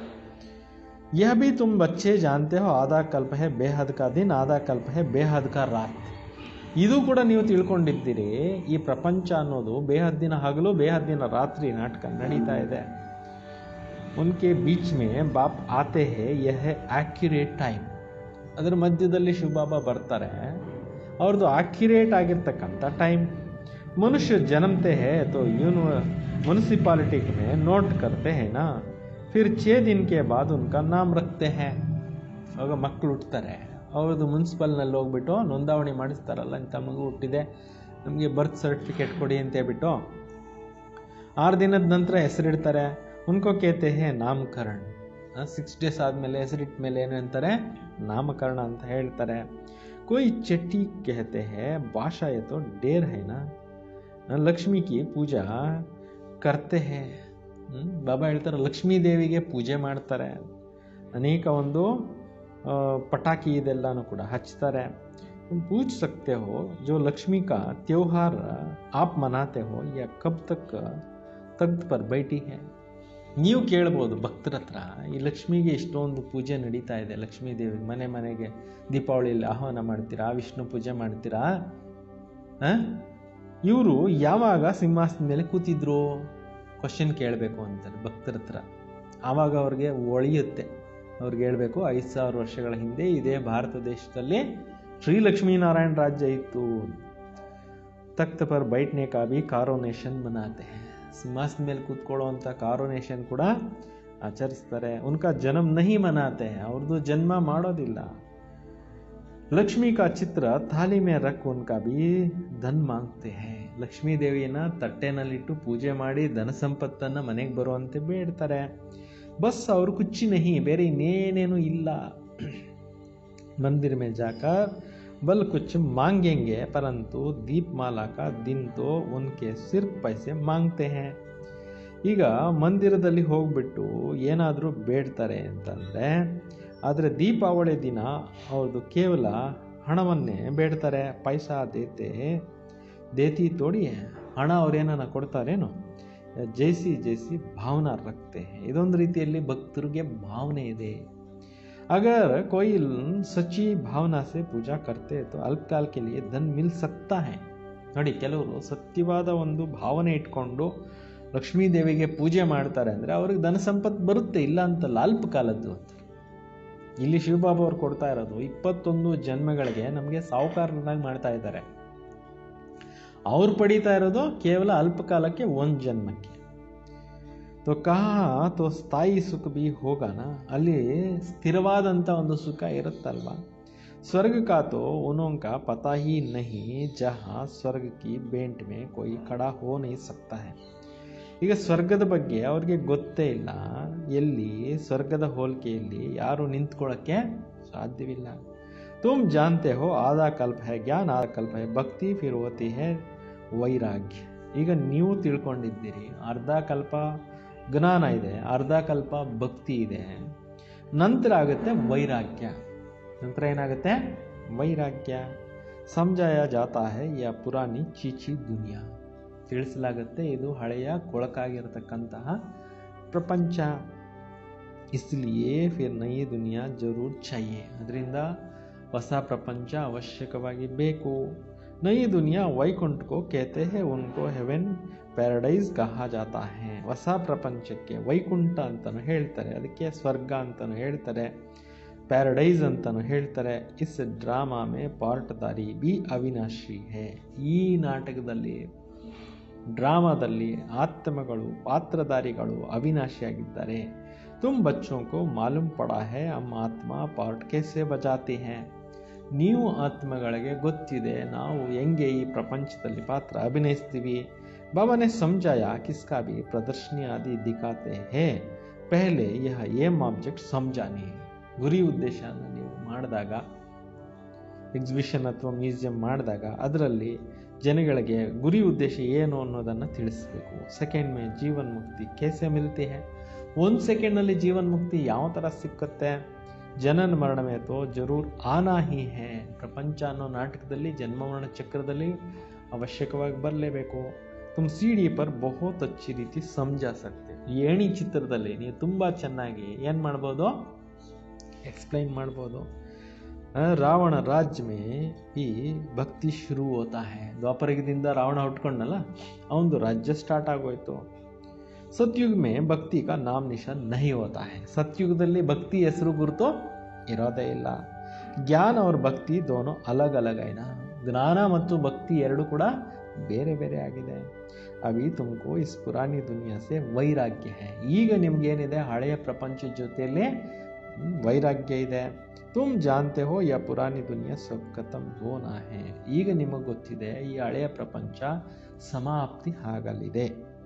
ಯಹ ಭಿ ತುಮ್ ಬಚ್ಚೆ ಜಾನ್ತೆ ಹೋ ಆಧಾ ಕಲ್ಪ ಹೇ ಬೇಹದ್ ಕಾ ದಿನ್, ಆಧಾ ಕಲ್ಪ ಹೇ ಬೇಹದ್ ಕಾ ರಾತ್. ಇದು ಕೂಡ ನೀವು ತಿಳ್ಕೊಂಡಿದ್ದೀರಿ. ಈ ಪ್ರಪಂಚ ಅನ್ನೋದು ಬೇಹದ್ದಿನ ಹಗಲು, ಬೇಹದ್ದಿನ ರಾತ್ರಿ ನಾಟಕ ನಡೀತಾ ಇದೆ. ಉನ್ಕೆ ಬೀಚ್ ಮೇ ಬಾಪ್ ಆತೆ ಹೇ ಯಹ ಆಕ್ಯುರೇಟ್ ಟೈಮ್. ಅದರ ಮಧ್ಯದಲ್ಲಿ ಶಿವ ಬಾಬಾ ಬರ್ತಾರೆ, ಅವ್ರದ್ದು ಆಕ್ಯುರೇಟ್ ಆಗಿರ್ತಕ್ಕಂಥ ಟೈಮ್. ಮನುಷ್ಯ ಜನ್ಮತೆ ಹೇ ತೋ ಯೂನ್ म्यूनसिपालिटी में नोट करते हैं ना, फिर छः दिन के बाद उनका नाम रखते हैं. ಆಗ ಮಕ್ಕಳು ಹುಟ್ಟುತ್ತಾರೆ, ಅವ್ರದ್ದು ಮುನ್ಸಿಪಲ್ನಲ್ಲಿ ಹೋಗ್ಬಿಟ್ಟು ನೋಂದಾವಣಿ ಮಾಡಿಸ್ತಾರಲ್ಲ, ಇಂಥ ಮಗು ಹುಟ್ಟಿದೆ ನಮಗೆ ಬರ್ತ್ ಸರ್ಟಿಫಿಕೇಟ್ ಕೊಡಿ ಅಂತ ಹೇಳ್ಬಿಟ್ಟು ಆರು ದಿನದ ನಂತರ ಹೆಸರಿಡ್ತಾರೆ. ಉನ್ಕೋ ಕೇತೆ ಹೇ ನಾಮಕರಣ. ಸಿಕ್ಸ್ ಡೇಸ್ ಆದಮೇಲೆ ಹೆಸರಿಟ್ಟ ಮೇಲೆ ಏನು ಅಂತಾರೆ? ನಾಮಕರಣ ಅಂತ ಹೇಳ್ತಾರೆ. कोई चट्टी कहते हैं भाषा ये तो ढेर है ना, ಲಕ್ಷ್ಮಿ ಕಿ ಪೂಜಾ ಕರ್ತೆ ಹೇ. ಬಾಬಾ ಹೇಳ್ತಾರೆ ಲಕ್ಷ್ಮೀ ದೇವಿಗೆ ಪೂಜೆ ಮಾಡ್ತಾರೆ, ಅನೇಕ ಒಂದು ಪಟಾಕಿ ಇದೆಲ್ಲನೂ ಕೂಡ ಹಚ್ತಾರೆ. पूछ सकते हो जो लक्ष्मी का त्योहार आप मनाते हो या कब तक तख्त पर बैठी है. ನೀವು ಕೇಳ್ಬೋದು ಭಕ್ತರ ಹತ್ರ, ಈ ಲಕ್ಷ್ಮಿಗೆ ಇಷ್ಟೊಂದು ಪೂಜೆ ನಡೀತಾ ಇದೆ, ಲಕ್ಷ್ಮೀ ದೇವಿ ಮನೆ ಮನೆಗೆ ದೀಪಾವಳಿಯಲ್ಲಿ ಆಹ್ವಾನ ಮಾಡ್ತೀರಾ, ವಿಷ್ಣು ಪೂಜೆ ಮಾಡ್ತೀರಾ, ಇವರು ಯಾವಾಗ ಸಿಂಹಾಸನದ ಮೇಲೆ ಕೂತಿದ್ರು ಕ್ವಶನ್ ಕೇಳಬೇಕು ಅಂತಾರೆ ಭಕ್ತರ ಹತ್ರ. ಆವಾಗ ಅವ್ರಿಗೆ ಒಳಿಯುತ್ತೆ, ಅವ್ರಿಗೆ ಹೇಳಬೇಕು ಐದು ಸಾವಿರ ವರ್ಷಗಳ ಹಿಂದೆ ಇದೇ ಭಾರತ ದೇಶದಲ್ಲಿ ಶ್ರೀ ಲಕ್ಷ್ಮೀನಾರಾಯಣ ರಾಜ್ಯ ಇತ್ತು. ತಖ್ತ ಪರ್ ಬೈಠನೆ ಕಾ ಭಿ ಕಾರೋನೇಷನ್ ಮನಾತೆ ಹೈ. ಸಿಂಹಾಸನದ ಮೇಲೆ ಕೂತ್ಕೊಳ್ಳುವಂಥ ಕಾರೋನೇಷನ್ ಕೂಡ ಆಚರಿಸ್ತಾರೆ. ಉನ್ಕಾ ಜನ್ಮ ನಹಿ ಮನಾತೆ ಹೈ, ಅವ್ರದ್ದು ಜನ್ಮ ಮಾಡೋದಿಲ್ಲ. ಲಕ್ಷ್ಮೀ ಕಾ ಚಿತ್ರ ಥಾಲಿ ಮೇ ರಖ್ ಉನ್ಕಾ ಭಿ ಧನ್ ಮಾಂಗ್ತೆ ಹೈ. ಲಕ್ಷ್ಮೀ ದೇವಿಯನ್ನ ತಟ್ಟೆನಲ್ಲಿಟ್ಟು ಪೂಜೆ ಮಾಡಿ ಧನ ಸಂಪತ್ತನ್ನು ಮನೆಗೆ ಬರುವಂತೆ ಬೇಡ್ತಾರೆ. ಬಸ್ ಅವ್ರು ಕುಚ್ಚಿ ನಹಿ, ಬೇರೆ ಇನ್ನೇನೇನು ಇಲ್ಲ. मंदिर में जाकर बल कुछ मांगेंगे परंतु दीपमाला का दिन तो उनके सिर्फ पैसे मांगते हैं. ಈಗ ಮಂದಿರದಲ್ಲಿ ಹೋಗ್ಬಿಟ್ಟು ಏನಾದರೂ ಬೇಡ್ತಾರೆ ಅಂತಂದರೆ, ಆದರೆ ದೀಪಾವಳಿ ದಿನ ಅವ್ರದ್ದು ಕೇವಲ ಹಣವನ್ನೇ ಬೇಡ್ತಾರೆ. ಪೈಸಾ ದೇತೆ ದೇತಿ ತೋಡಿ ಹಣ ಅವ್ರೇನ ಕೊಡ್ತಾರೇನು, ಜೈಸಿ ಜೈಸಿ ಭಾವನಾ ರಕ್ತೆ. ಇದೊಂದು ರೀತಿಯಲ್ಲಿ ಭಕ್ತರಿಗೆ ಭಾವನೆ ಇದೆ. ಅಗರ್ कोई सच्ची भावना से पूजा करते तो अल्पकाल के लिए धन मिल सकता है. ನೋಡಿ, ಕೆಲವರು ಸತ್ಯವಾದ ಒಂದು ಭಾವನೆ ಇಟ್ಕೊಂಡು ಲಕ್ಷ್ಮೀ ದೇವಿಗೆ ಪೂಜೆ ಮಾಡ್ತಾರೆ ಅಂದರೆ ಅವ್ರಿಗೆ ಧನ ಸಂಪತ್ತು ಬರುತ್ತೆ, ಇಲ್ಲ ಅಂತಲ್ಲ, ಅಲ್ಪ ಕಾಲದ್ದು ಅಂತ. ಇಲ್ಲಿ ಶಿವಬಾಬಾ ಅವ್ರು ಕೊಡ್ತಾ ಇರೋದು ಇಪ್ಪತ್ತೊಂದು ಜನ್ಮಗಳಿಗೆ ನಮಗೆ ಸಾಹುಕಾರನಾಗಿ ಮಾಡ್ತಾ ಇದ್ದಾರೆ. ಅವ್ರು ಪಡೀತಾ ಇರೋದು ಕೇವಲ ಅಲ್ಪ ಕಾಲಕ್ಕೆ, ಒಂದು ಜನ್ಮಕ್ಕೆ. ತೋ ಕಹಾ ತೋ ಸ್ಥಾಯಿ ಸುಖ ಬಿ ಹೋಗಾನ, ಅಲ್ಲಿ ಸ್ಥಿರವಾದಂಥ ಒಂದು ಸುಖ ಇರುತ್ತಲ್ವ. ಸ್ವರ್ಗ ಕಾ ತೋ ಉನೋಂಕಾ ಪತಾ ಹಿ ನಹಿ ಜಹಾ ಸ್ವರ್ಗ ಕಿ ಬೇಂಟ್ ಮೇ ಕೋಯಿ ಖಡಾ ಹೋ ನಹಿ ಸಕ್ತಾ ಹೈ. ಈಗ ಸ್ವರ್ಗದ ಬಗ್ಗೆ ಅವ್ರಿಗೆ ಗೊತ್ತೇ ಇಲ್ಲ, ಎಲ್ಲಿ ಸ್ವರ್ಗದ ಹೋಲಿಕೆಯಲ್ಲಿ ಯಾರು ನಿಂತ್ಕೊಳ್ಳೋಕ್ಕೆ ಸಾಧ್ಯವಿಲ್ಲ. ತುಮ್ ಜಾನ್ತೆ ಹೋ ಆಧಾ ಕಲ್ಪ ಹೈ ಜ್ಞಾನ, ಆಧಾ ಕಲ್ಪ ಹೈ ಭಕ್ತಿ, ಫಿರ್ ಹೋತಿ ಹೈ ವೈರಾಗ್ಯ. ಈಗ ನೀವು ತಿಳ್ಕೊಂಡಿದ್ದೀರಿ, ಅರ್ಧ ಕಲ್ಪ ಜ್ಞಾನ ಇದೆ, ಅರ್ಧ ಕಲ್ಪ ಭಕ್ತಿ ಇದೆ, ನಂತರ ಆಗುತ್ತೆ ವೈರಾಗ್ಯ. ನಂತರ ಏನಾಗುತ್ತೆ? ವೈರಾಗ್ಯ. ಸಮಜಾಯ ಜಾತಾ ಹೈ ಯಾ ಪುರಾಣಿ ಚೀಚಿ ದುನಿಯಾ, ತಿಳಿಸಲಾಗುತ್ತೆ ಇದು ಹಳೆಯ ಕೊಳಕಾಗಿರತಕ್ಕಂತಹ ಪ್ರಪಂಚ. ಇಸ್ಲಿಯೇ ಫಿರ್ ನಯಿ ದುನಿಯಾ ಜರೂರ್ ಚಾಹಿಯೆ, ಅದರಿಂದ ಹೊಸ ಪ್ರಪಂಚ ಅವಶ್ಯಕವಾಗಿ ಬೇಕು. ನಯಿ ದುನಿಯಾ ವೈಕುಂಠ ಕೋ ಕೇತೆ ಹೇ, ಉನ್ಕೋ ಹೆವೆನ್ ಪ್ಯಾರಡೈಸ್ ಕಹಾ ಜಾತಾ ಹೇ. ಹೊಸ ಪ್ರಪಂಚಕ್ಕೆ ವೈಕುಂಠ ಅಂತಲೂ ಹೇಳ್ತಾರೆ, ಅದಕ್ಕೆ ಸ್ವರ್ಗ ಅಂತಲೂ ಹೇಳ್ತಾರೆ, ಪ್ಯಾರಡೈಸ್ ಅಂತಲೂ ಹೇಳ್ತಾರೆ. ಇಸ್ ಡ್ರಾಮಾ ಮೇ ಪಾರ್ಟ್ದಾರಿ ಬಿ ಅವಿನಾಶಿ ಹೇ. ಈ ನಾಟಕದಲ್ಲಿ, ಡ್ರಾಮಾದಲ್ಲಿ ಆತ್ಮಗಳು, ಪಾತ್ರಧಾರಿಗಳು ಅವಿನಾಶಿಯಾಗಿದ್ದಾರೆ. ತುಮ್ ಬಚ್ಚೋಂ ಕೋ ಮಾಲೂಮ್ ಪಡಾ ಹೇ ಹಮ್ ಆತ್ಮ ಪಾರ್ಟ್ ಕೇಸೆ ಬಜಾತಿ ಹೇ. ನೀವು ಆತ್ಮಗಳಿಗೆ ಗೊತ್ತಿದೆ ನಾವು ಹೆಂಗೆ ಈ ಪ್ರಪಂಚದಲ್ಲಿ ಪಾತ್ರ ಅಭಿನಯಿಸ್ತೀವಿ. बाबा ने समझाया किसका भी प्रदर्शनी आदि दिखाते हैं, पहले यह एम ऑब्जेक्ट समझानी है. ಗುರಿ ಉದ್ದೇಶನ ನೀವು ಮಾಡಿದಾಗ, ಎಕ್ಸಿಬಿಷನ್ ಅಥವಾ ಮ್ಯೂಸಿಯಂ ಮಾಡಿದಾಗ ಅದರಲ್ಲಿ ಜನಗಳಿಗೆ ಗುರಿ ಉದ್ದೇಶ ಏನು ಅನ್ನೋದನ್ನು ತಿಳಿಸ್ಬೇಕು. ಸೆಕೆಂಡ್ ಮೇ ಜೀವನ್ ಮುಕ್ತಿ ಕೇಸೆ ಮಿಲ್ತಿ ಹೈ. ಒಂದು ಸೆಕೆಂಡ್ನಲ್ಲಿ ಜೀವನ್ ಮುಕ್ತಿ ಯಾವ ಥರ ಸಿಕ್ಕತ್ತೆ? ಜನನ ಮರಣ ಮೇ ತೋ ಜರೂರ್ ಆನಾ ಹಿ ಹೈ. ಪ್ರಪಂಚ ಅನ್ನೋ ನಾಟಕದಲ್ಲಿ ಜನ್ಮ ಮರಣ ಚಕ್ರದಲ್ಲಿ ಅವಶ್ಯಕವಾಗಿ ಬರಲೇಬೇಕು. ತುಮ್ ಸಿಡಿ ಪರ್ ಬಹುತ್ ಅಚ್ಚಿ ರೀತಿ ಸಮಜಾ ಸಕ್ತೆ. ಏಣಿ ಚಿತ್ರದಲ್ಲಿ ನೀವು ತುಂಬ ಚೆನ್ನಾಗಿ ಏನು ಮಾಡ್ಬೋದು? ಎಕ್ಸ್ಪ್ಲೈನ್ ಮಾಡ್ಬೋದು. ರಾವಣ ರಾಜ್ಯ ಮೇ ಈ ಭಕ್ತಿ ಶುರು ಹೋತಾ ಹೈ. ದ್ವಾಪರಯುಗದಿಂದ ರಾವಣ ಹುಟ್ಕೊಂಡಲ್ಲ, ಅವನದು ರಾಜ್ಯ ಸ್ಟಾರ್ಟ್ ಆಗೋಯ್ತು. ಸತ್ಯುಗ ಮೇ ಭಕ್ತಿ ಕಾ ನಾಮ್ ನಿಶಾನ್ ನಹಿ ಹೋತಾ ಹೈ. ಸತ್ಯುಗದಲ್ಲಿ ಭಕ್ತಿ ಹೆಸರು ಗುರುತು ಇರೋದೇ ಇಲ್ಲ. ಜ್ಞಾನ और ಭಕ್ತಿ ದೋನೋ ಅಲಗ್ ಅಲಗ್ ಐನಾ. ಜ್ಞಾನ ಮತ್ತು ಭಕ್ತಿ ಎರಡು ಕೂಡ ಬೇರೆ ಬೇರೆ ಆಗಿದೆ. ಅವಿ ತುಮಕೋ ಇಸ್ ಪುರಾಣಿ ದುನಿಯಾ ಸೆ ವೈರಾಗ್ಯ ಹೈ. ಈಗ ನಿಮ್ಗೇನಿದೆ, ಹಳೆಯ ಪ್ರಪಂಚದ ಜೊತೆಯಲ್ಲೇ ವೈರಾಗ್ಯ ಇದೆ. ತುಮ್ ಜಾನ್ತೆ ಹೋ ಯಾ ಪುರಾಣಿ ದುನಿಯಾ ಸಬ್ ಖತಮ್ ಹೋನಾ ಹೈ. ಈಗ ನಿಮಗೆ ಗೊತ್ತಿದೆ ಈ ಹಳೆಯ ಪ್ರಪಂಚ ಸಮಾಪ್ತಿ ಆಗಲಿದೆ.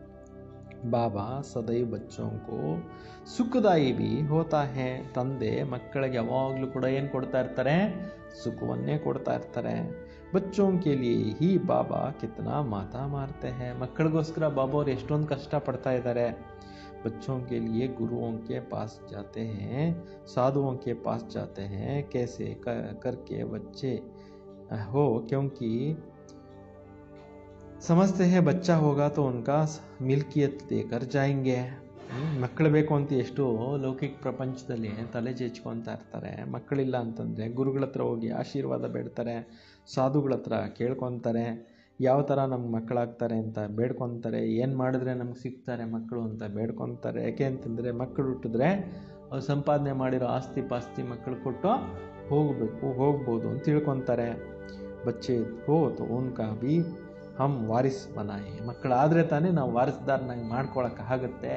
ಬಾಬಾ ಸದೈವ್ ಬಚ್ಚೋಂಕೋ ಸುಖದಾಯಿ ಬಿ ಹೋತಾ ಹೈ. ತಂದೆ ಮಕ್ಕಳಿಗೆ ಯಾವಾಗಲೂ ಕೂಡ ಏನು ಕೊಡ್ತಾ ಇರ್ತಾರೆ? ಸುಖವನ್ನೇ ಕೊಡ್ತಾ ಇರ್ತಾರೆ. ಬಚ್ಚೋಂ ಕೆ ಲಿಯೇ ಹಿ ಬಾಬಾ ಕಿತ್ನಾ ಮಾತಾ ಮಾರ್ತೆ ಹೈ. ಮಕ್ಕಳಿಗೋಸ್ಕರ ಬಾಬಾ ಅವ್ರು ಎಷ್ಟೊಂದು ಕಷ್ಟ ಪಡ್ತಾ ಇದ್ದಾರೆ. बच्चों के लिए गुरुओं के पास जाते हैं, साधुओं के पास जाते हैं, कैसे कर, करके बच्चे हो, क्योंकि समझते हैं बच्चा होगा तो उनका मिल्कियत देकर जाएंगे. ಮಕ್ಕಳು ಬೇಕು ಅಂತ ಎಷ್ಟು ಲೌಕಿಕ ಪ್ರಪಂಚದಲ್ಲಿ ತಲೆ ಚೆಚ್ಕೊತಾ ಇರ್ತಾರೆ. ಮಕ್ಕಳಿಲ್ಲ ಅಂತಂದರೆ ಗುರುಗಳ ಹತ್ರ ಹೋಗಿ ಆಶೀರ್ವಾದ ಬೇಡ್ತಾರೆ, ಸಾಧುಗಳ ಹತ್ರ ಕೇಳ್ಕೊತಾರೆ, ಯಾವ ಥರ ನಮ್ಗೆ ಮಕ್ಕಳಾಗ್ತಾರೆ ಅಂತ ಬೇಡ್ಕೊತಾರೆ, ಏನು ಮಾಡಿದ್ರೆ ನಮ್ಗೆ ಸಿಗ್ತಾರೆ ಮಕ್ಕಳು ಅಂತ ಬೇಡ್ಕೊತಾರೆ. ಯಾಕೆ ಅಂತಂದರೆ ಮಕ್ಕಳು ಹುಟ್ಟಿದ್ರೆ ಅವ್ರು ಸಂಪಾದನೆ ಮಾಡಿರೋ ಆಸ್ತಿ ಪಾಸ್ತಿ ಮಕ್ಕಳು ಕೊಟ್ಟು ಹೋಗಬೇಕು, ಹೋಗ್ಬೋದು ಅಂತ ತಿಳ್ಕೊತಾರೆ. ಬಚ್ಚೆ ಹೋ ತೋ ಉನ್ಕಾ ಬಿ ಹಮ್ ವಾರಿಸ್ ಬನಾಯಿ. ಮಕ್ಕಳಾದರೆ ತಾನೇ ನಾವು ವಾರಿಸ್ದಾರನಾಗಿ ಮಾಡ್ಕೊಳಕ್ಕಾಗತ್ತೆ.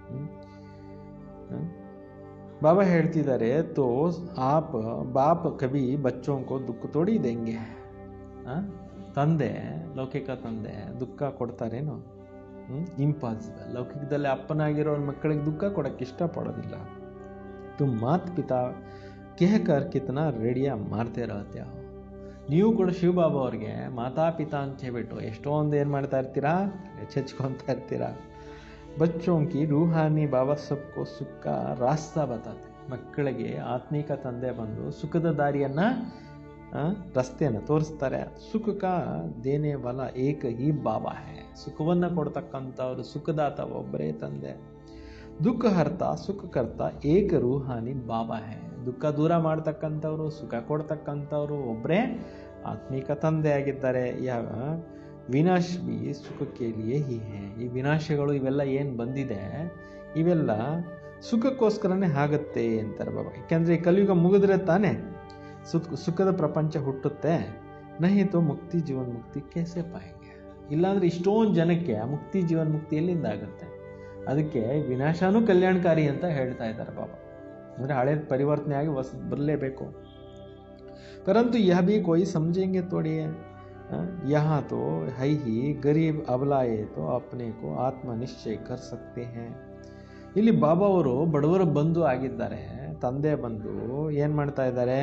ಬಾಬಾ ಹೇಳ್ತಿದ್ದಾರೆ, ತೋ ಆಪ್ ಬಾಪ್ ಕಭಿ ಬಚ್ಚೋಂ ಕೋ ದುಃಖ ತೋಡಿ ದೇಂಗೆ. ತಂದೆ, ಲೌಕಿಕ ತಂದೆ ದುಃಖ ಕೊಡ್ತಾರೇನು? ಇಂಪಾಸಿಬಲ್. ಲೌಕಿಕದಲ್ಲಿ ಅಪ್ಪನಾಗಿರೋ ಮಕ್ಕಳಿಗೆ ದುಃಖ ಕೊಡೋಕ್ಕೆ ಇಷ್ಟಪಡೋದಿಲ್ಲ. ತುಮ್ ಮಾತ್ ಪಿತಾ ಕೇಹಕರ್ ಕಿತನಾ ರೇಡಿಯಾ ಮಾರ್ತೆ ರಹತೆ ಹೋ. ನೀವು ಕೂಡ ಶಿವಬಾಬಾ ಅವ್ರಿಗೆ ಮಾತಾ ಪಿತಾ ಅಂತ ಹೇಳ್ಬಿಟ್ಟು ಎಷ್ಟೊಂದು ಏನು ಮಾಡ್ತಾ ಇರ್ತೀರಾ? ಚೆಚ್ಕೊತಾ ಇರ್ತೀರಾ. ಬಚ್ಚೋಂ ಕಿ ರೂಹಾನಿ ಬಾಬಾ ಸಬ್ಕೋ ಸುಖ ರಾಸ್ತಾ ಬತಾತೆ. ಮಕ್ಕಳಿಗೆ ಆತ್ಮಿಕ ತಂದೆ ಬಂದು ಸುಖದ ದಾರಿಯನ್ನು ರಸ್ತೆಯನ್ನು ತೋರಿಸ್ತಾರೆ. ಸುಖ ಕಾ ದೇನೆ ವಾಲ ಏಕ ಹಿ ಬಾಬಾ ಹೇ, ಸುಖವನ್ನು ಕೊಡ್ತಕ್ಕಂಥವ್ರು ಸುಖದಾತ ಒಬ್ಬರೇ ತಂದೆ. ದುಃಖ ಹರ್ತ ಸುಖ ಕರ್ತ ಏಕ ರೂಹಾನಿ ಬಾಬಾ ಹೇ, ದುಃಖ ದೂರ ಮಾಡ್ತಕ್ಕಂಥವ್ರು ಸುಖ ಕೊಡ್ತಕ್ಕಂಥವ್ರು ಒಬ್ಬರೇ ಆತ್ಮಿಕ ತಂದೆ ಆಗಿದ್ದಾರೆ. ಯಾವ ವಿನಾಶ ಬಿ ಸುಖಕ್ಕೆ ಲಿಯೇ ಹಿ ಹೇ, ಈ ವಿನಾಶಗಳು ಇವೆಲ್ಲ ಏನು ಬಂದಿದೆ ಇವೆಲ್ಲ ಸುಖಕ್ಕೋಸ್ಕರನೇ ಆಗುತ್ತೆ ಅಂತಾರೆ ಬಾಬಾ. ಯಾಕೆಂದರೆ ಈ ಕಲಿಯುಗ ಮುಗಿದ್ರೆ ತಾನೇ ಸುಖ ಸುಖದ ಪ್ರಪಂಚ ಹುಟ್ಟುತ್ತೆ. ನಹಿತು ಮುಕ್ತಿ ಜೀವನ್ ಮುಕ್ತಿ ಕೇಸೆ ಪಾಯಂಗೆ, ಇಲ್ಲಾಂದರೆ ಇಷ್ಟೊಂದು ಜನಕ್ಕೆ ಆ ಮುಕ್ತಿ ಜೀವನ್ ಮುಕ್ತಿ ಎಲ್ಲಿಂದ ಆಗುತ್ತೆ? ಅದಕ್ಕೆ ವಿನಾಶನೂ ಕಲ್ಯಾಣಕಾರಿ ಅಂತ ಹೇಳ್ತಾ ಇದ್ದಾರೆ ಬಾಬಾ. ಅಂದರೆ ಹಳೇದು ಪರಿವರ್ತನೆ ಆಗಿ ಹೊಸ ಬರಲೇಬೇಕು. ಪರಂತು ಯಹ ಭಿ ಕೋಯಿ ಸಮझेंगे थोड़ी है, यहाँ तो है ही गरीब अबलाए तो अपने को ಆತ್ಮ ನಿಶ್ಚಯ कर सकते हैं. ಇಲ್ಲಿ ಬಾಬಾ ಅವರು ಬಡವರ ಬಂಧು ಆಗಿದ್ದಾರೆ, ತಂದೆ ಬಂಧು. ಏನು ಮಾಡ್ತಾ ಇದ್ದಾರೆ?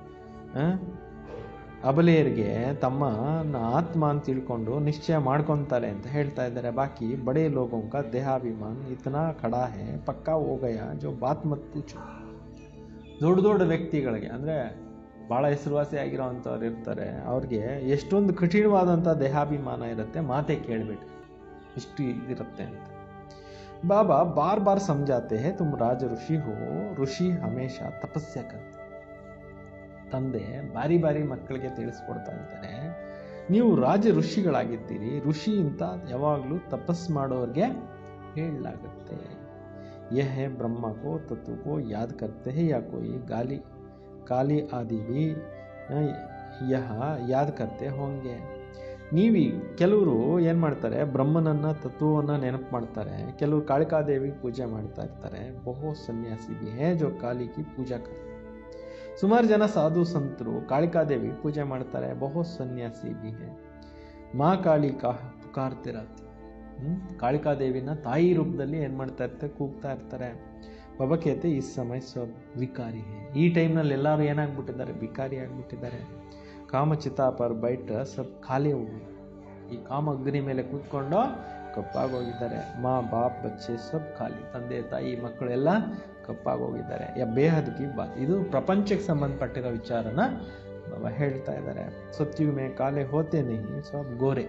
ಅಬಲೆಯರಿಗೆ ತಮ್ಮ ಆತ್ಮ ಅಂತ ತಿಳ್ಕೊಂಡು ನಿಶ್ಚಯ ಮಾಡ್ಕೊತಾರೆ ಅಂತ ಹೇಳ್ತಾ ಇದ್ದಾರೆ. ಬಾಕಿ ಬಡೇ ಲೋಗೋಂ ಕಾ ದೇಹಾಭಿಮಾನ್ ಇತನಾ ಖಡಾ ಹೇ ಪಕ್ಕಾ ಹೋ ಗಯಾ ಜೋ ಬಾತ್ ಮತ್ ಪೂಚೋ. ದೊಡ್ಡ ದೊಡ್ಡ ವ್ಯಕ್ತಿಗಳಿಗೆ, ಅಂದರೆ ಭಾಳ ಹೆಸರುವಾಸಿ ಆಗಿರೋವಂಥವ್ರು ಇರ್ತಾರೆ, ಅವ್ರಿಗೆ ಎಷ್ಟೊಂದು ಕಠಿಣವಾದಂಥ ದೇಹಾಭಿಮಾನ ಇರುತ್ತೆ, ಮಾತೆ ಕೇಳಬೇಡಿ ಇಷ್ಟು ಇದಿರುತ್ತೆ ಅಂತ. ಬಾಬಾ ಬಾರ್ ಬಾರ್ ಸಮझाते हैं तुम राज ಋಷಿ ಹೋ, ಋಷಿ ಹಮೇಶಾ ತಪಸ್ಯ ಕರ್ತೆ. ತಂದೆ ಬಾರಿ ಬಾರಿ ಮಕ್ಕಳಿಗೆ ತಿಳಿಸ್ಕೊಡ್ತಾ ಇರ್ತಾರೆ, ನೀವು ರಾಜ ಋಷಿಗಳಾಗಿದ್ದೀರಿ, ಋಷಿ ಅಂತ ಯಾವಾಗಲೂ ತಪಸ್ ಮಾಡೋರಿಗೆ ಹೇಳಲಾಗುತ್ತೆ. ಯಹ ಬ್ರಹ್ಮ ಕೋ ತತ್ವ ಕೋ ಯಾದ್ ಕರ್ತೆ ಹೇ ಯಾ ಕೋಯಿ ಗಾಲಿ ಕಾಲಿ ಆದಿ ಭಿ ಯಹ ಯಾದ್ ಕರ್ತೆ ಹೋಂಗೆ. ನೀವಿ ಕೆಲವರು ಏನು ಮಾಡ್ತಾರೆ, ಬ್ರಹ್ಮನನ್ನು ತತ್ವವನ್ನು ನೆನಪು ಮಾಡ್ತಾರೆ, ಕೆಲವರು ಕಾಳಿಕಾದೇವಿ ಪೂಜೆ ಮಾಡ್ತಾ ಇರ್ತಾರೆ. ಬಹು ಸನ್ಯಾಸಿ ಭಿ ಹೇ ಜೋ ಕಾಲಿ ಕಿ ಪೂಜಾ ಕರ್ತಾರೆ. ಸುಮಾರು ಜನ ಸಾಧು ಸಂತರು ಕಾಳಿಕಾದೇವಿ ಪೂಜೆ ಮಾಡ್ತಾರೆ. ಬಹು ಸನ್ಯಾಸಿ ಭಿ ಹೇ ಮಾ ಕಾಳಿ ಕಾ ಪುಕಾರ್ತಿರತ್ತೆ. ಕಾಳಿಕಾದೇವಿನ ತಾಯಿ ರೂಪದಲ್ಲಿ ಏನು ಮಾಡ್ತಾ ಇರ್ತಾರೆ, ಕೂಗ್ತಾ ಇರ್ತಾರೆ. ಬಾಬಾ ಕೇತೆ ಈ ಸಮಯ ಸಬ್ ವಿಕಾರಿ ಹೇ, ಈ ಟೈಮ್ನಲ್ಲಿ ಎಲ್ಲರೂ ಏನಾಗ್ಬಿಟ್ಟಿದ್ದಾರೆ, ವಿಕಾರಿ ಆಗಿಬಿಟ್ಟಿದ್ದಾರೆ. ಕಾಮಚಿತಾ ಪರ್ ಬೈಟ್ ಸಬ್ ಖಾಲಿ ಹೋಗಿ, ಈ ಕಾಮ ಅಗ್ನಿ ಮೇಲೆ ಕೂತ್ಕೊಂಡು ಕಪ್ಪಾಗೋಗಿದ್ದಾರೆ. ಮಾ ಬಾಪ್ ಬಚ್ಚೆ ಸಬ್ ಖಾಲಿ, ತಂದೆ ತಾಯಿ ಮಕ್ಕಳೆಲ್ಲ ಕಪ್ಪಾಗೋಗಿದ್ದಾರೆ. ಯಾ ಬೇಹದ್ ಕಿ ಬಾತ್, ಇದು ಪ್ರಪಂಚಕ್ಕೆ ಸಂಬಂಧಪಟ್ಟಿರೋ ವಿಚಾರನ ಬಾಬಾ ಹೇಳ್ತಾ ಇದ್ದಾರೆ. ಸತ್ಯುಗ ಮೇ ಕಾಲೆ ಹೋತೆ ನಹಿ ಸಬ್ ಗೋರೆ.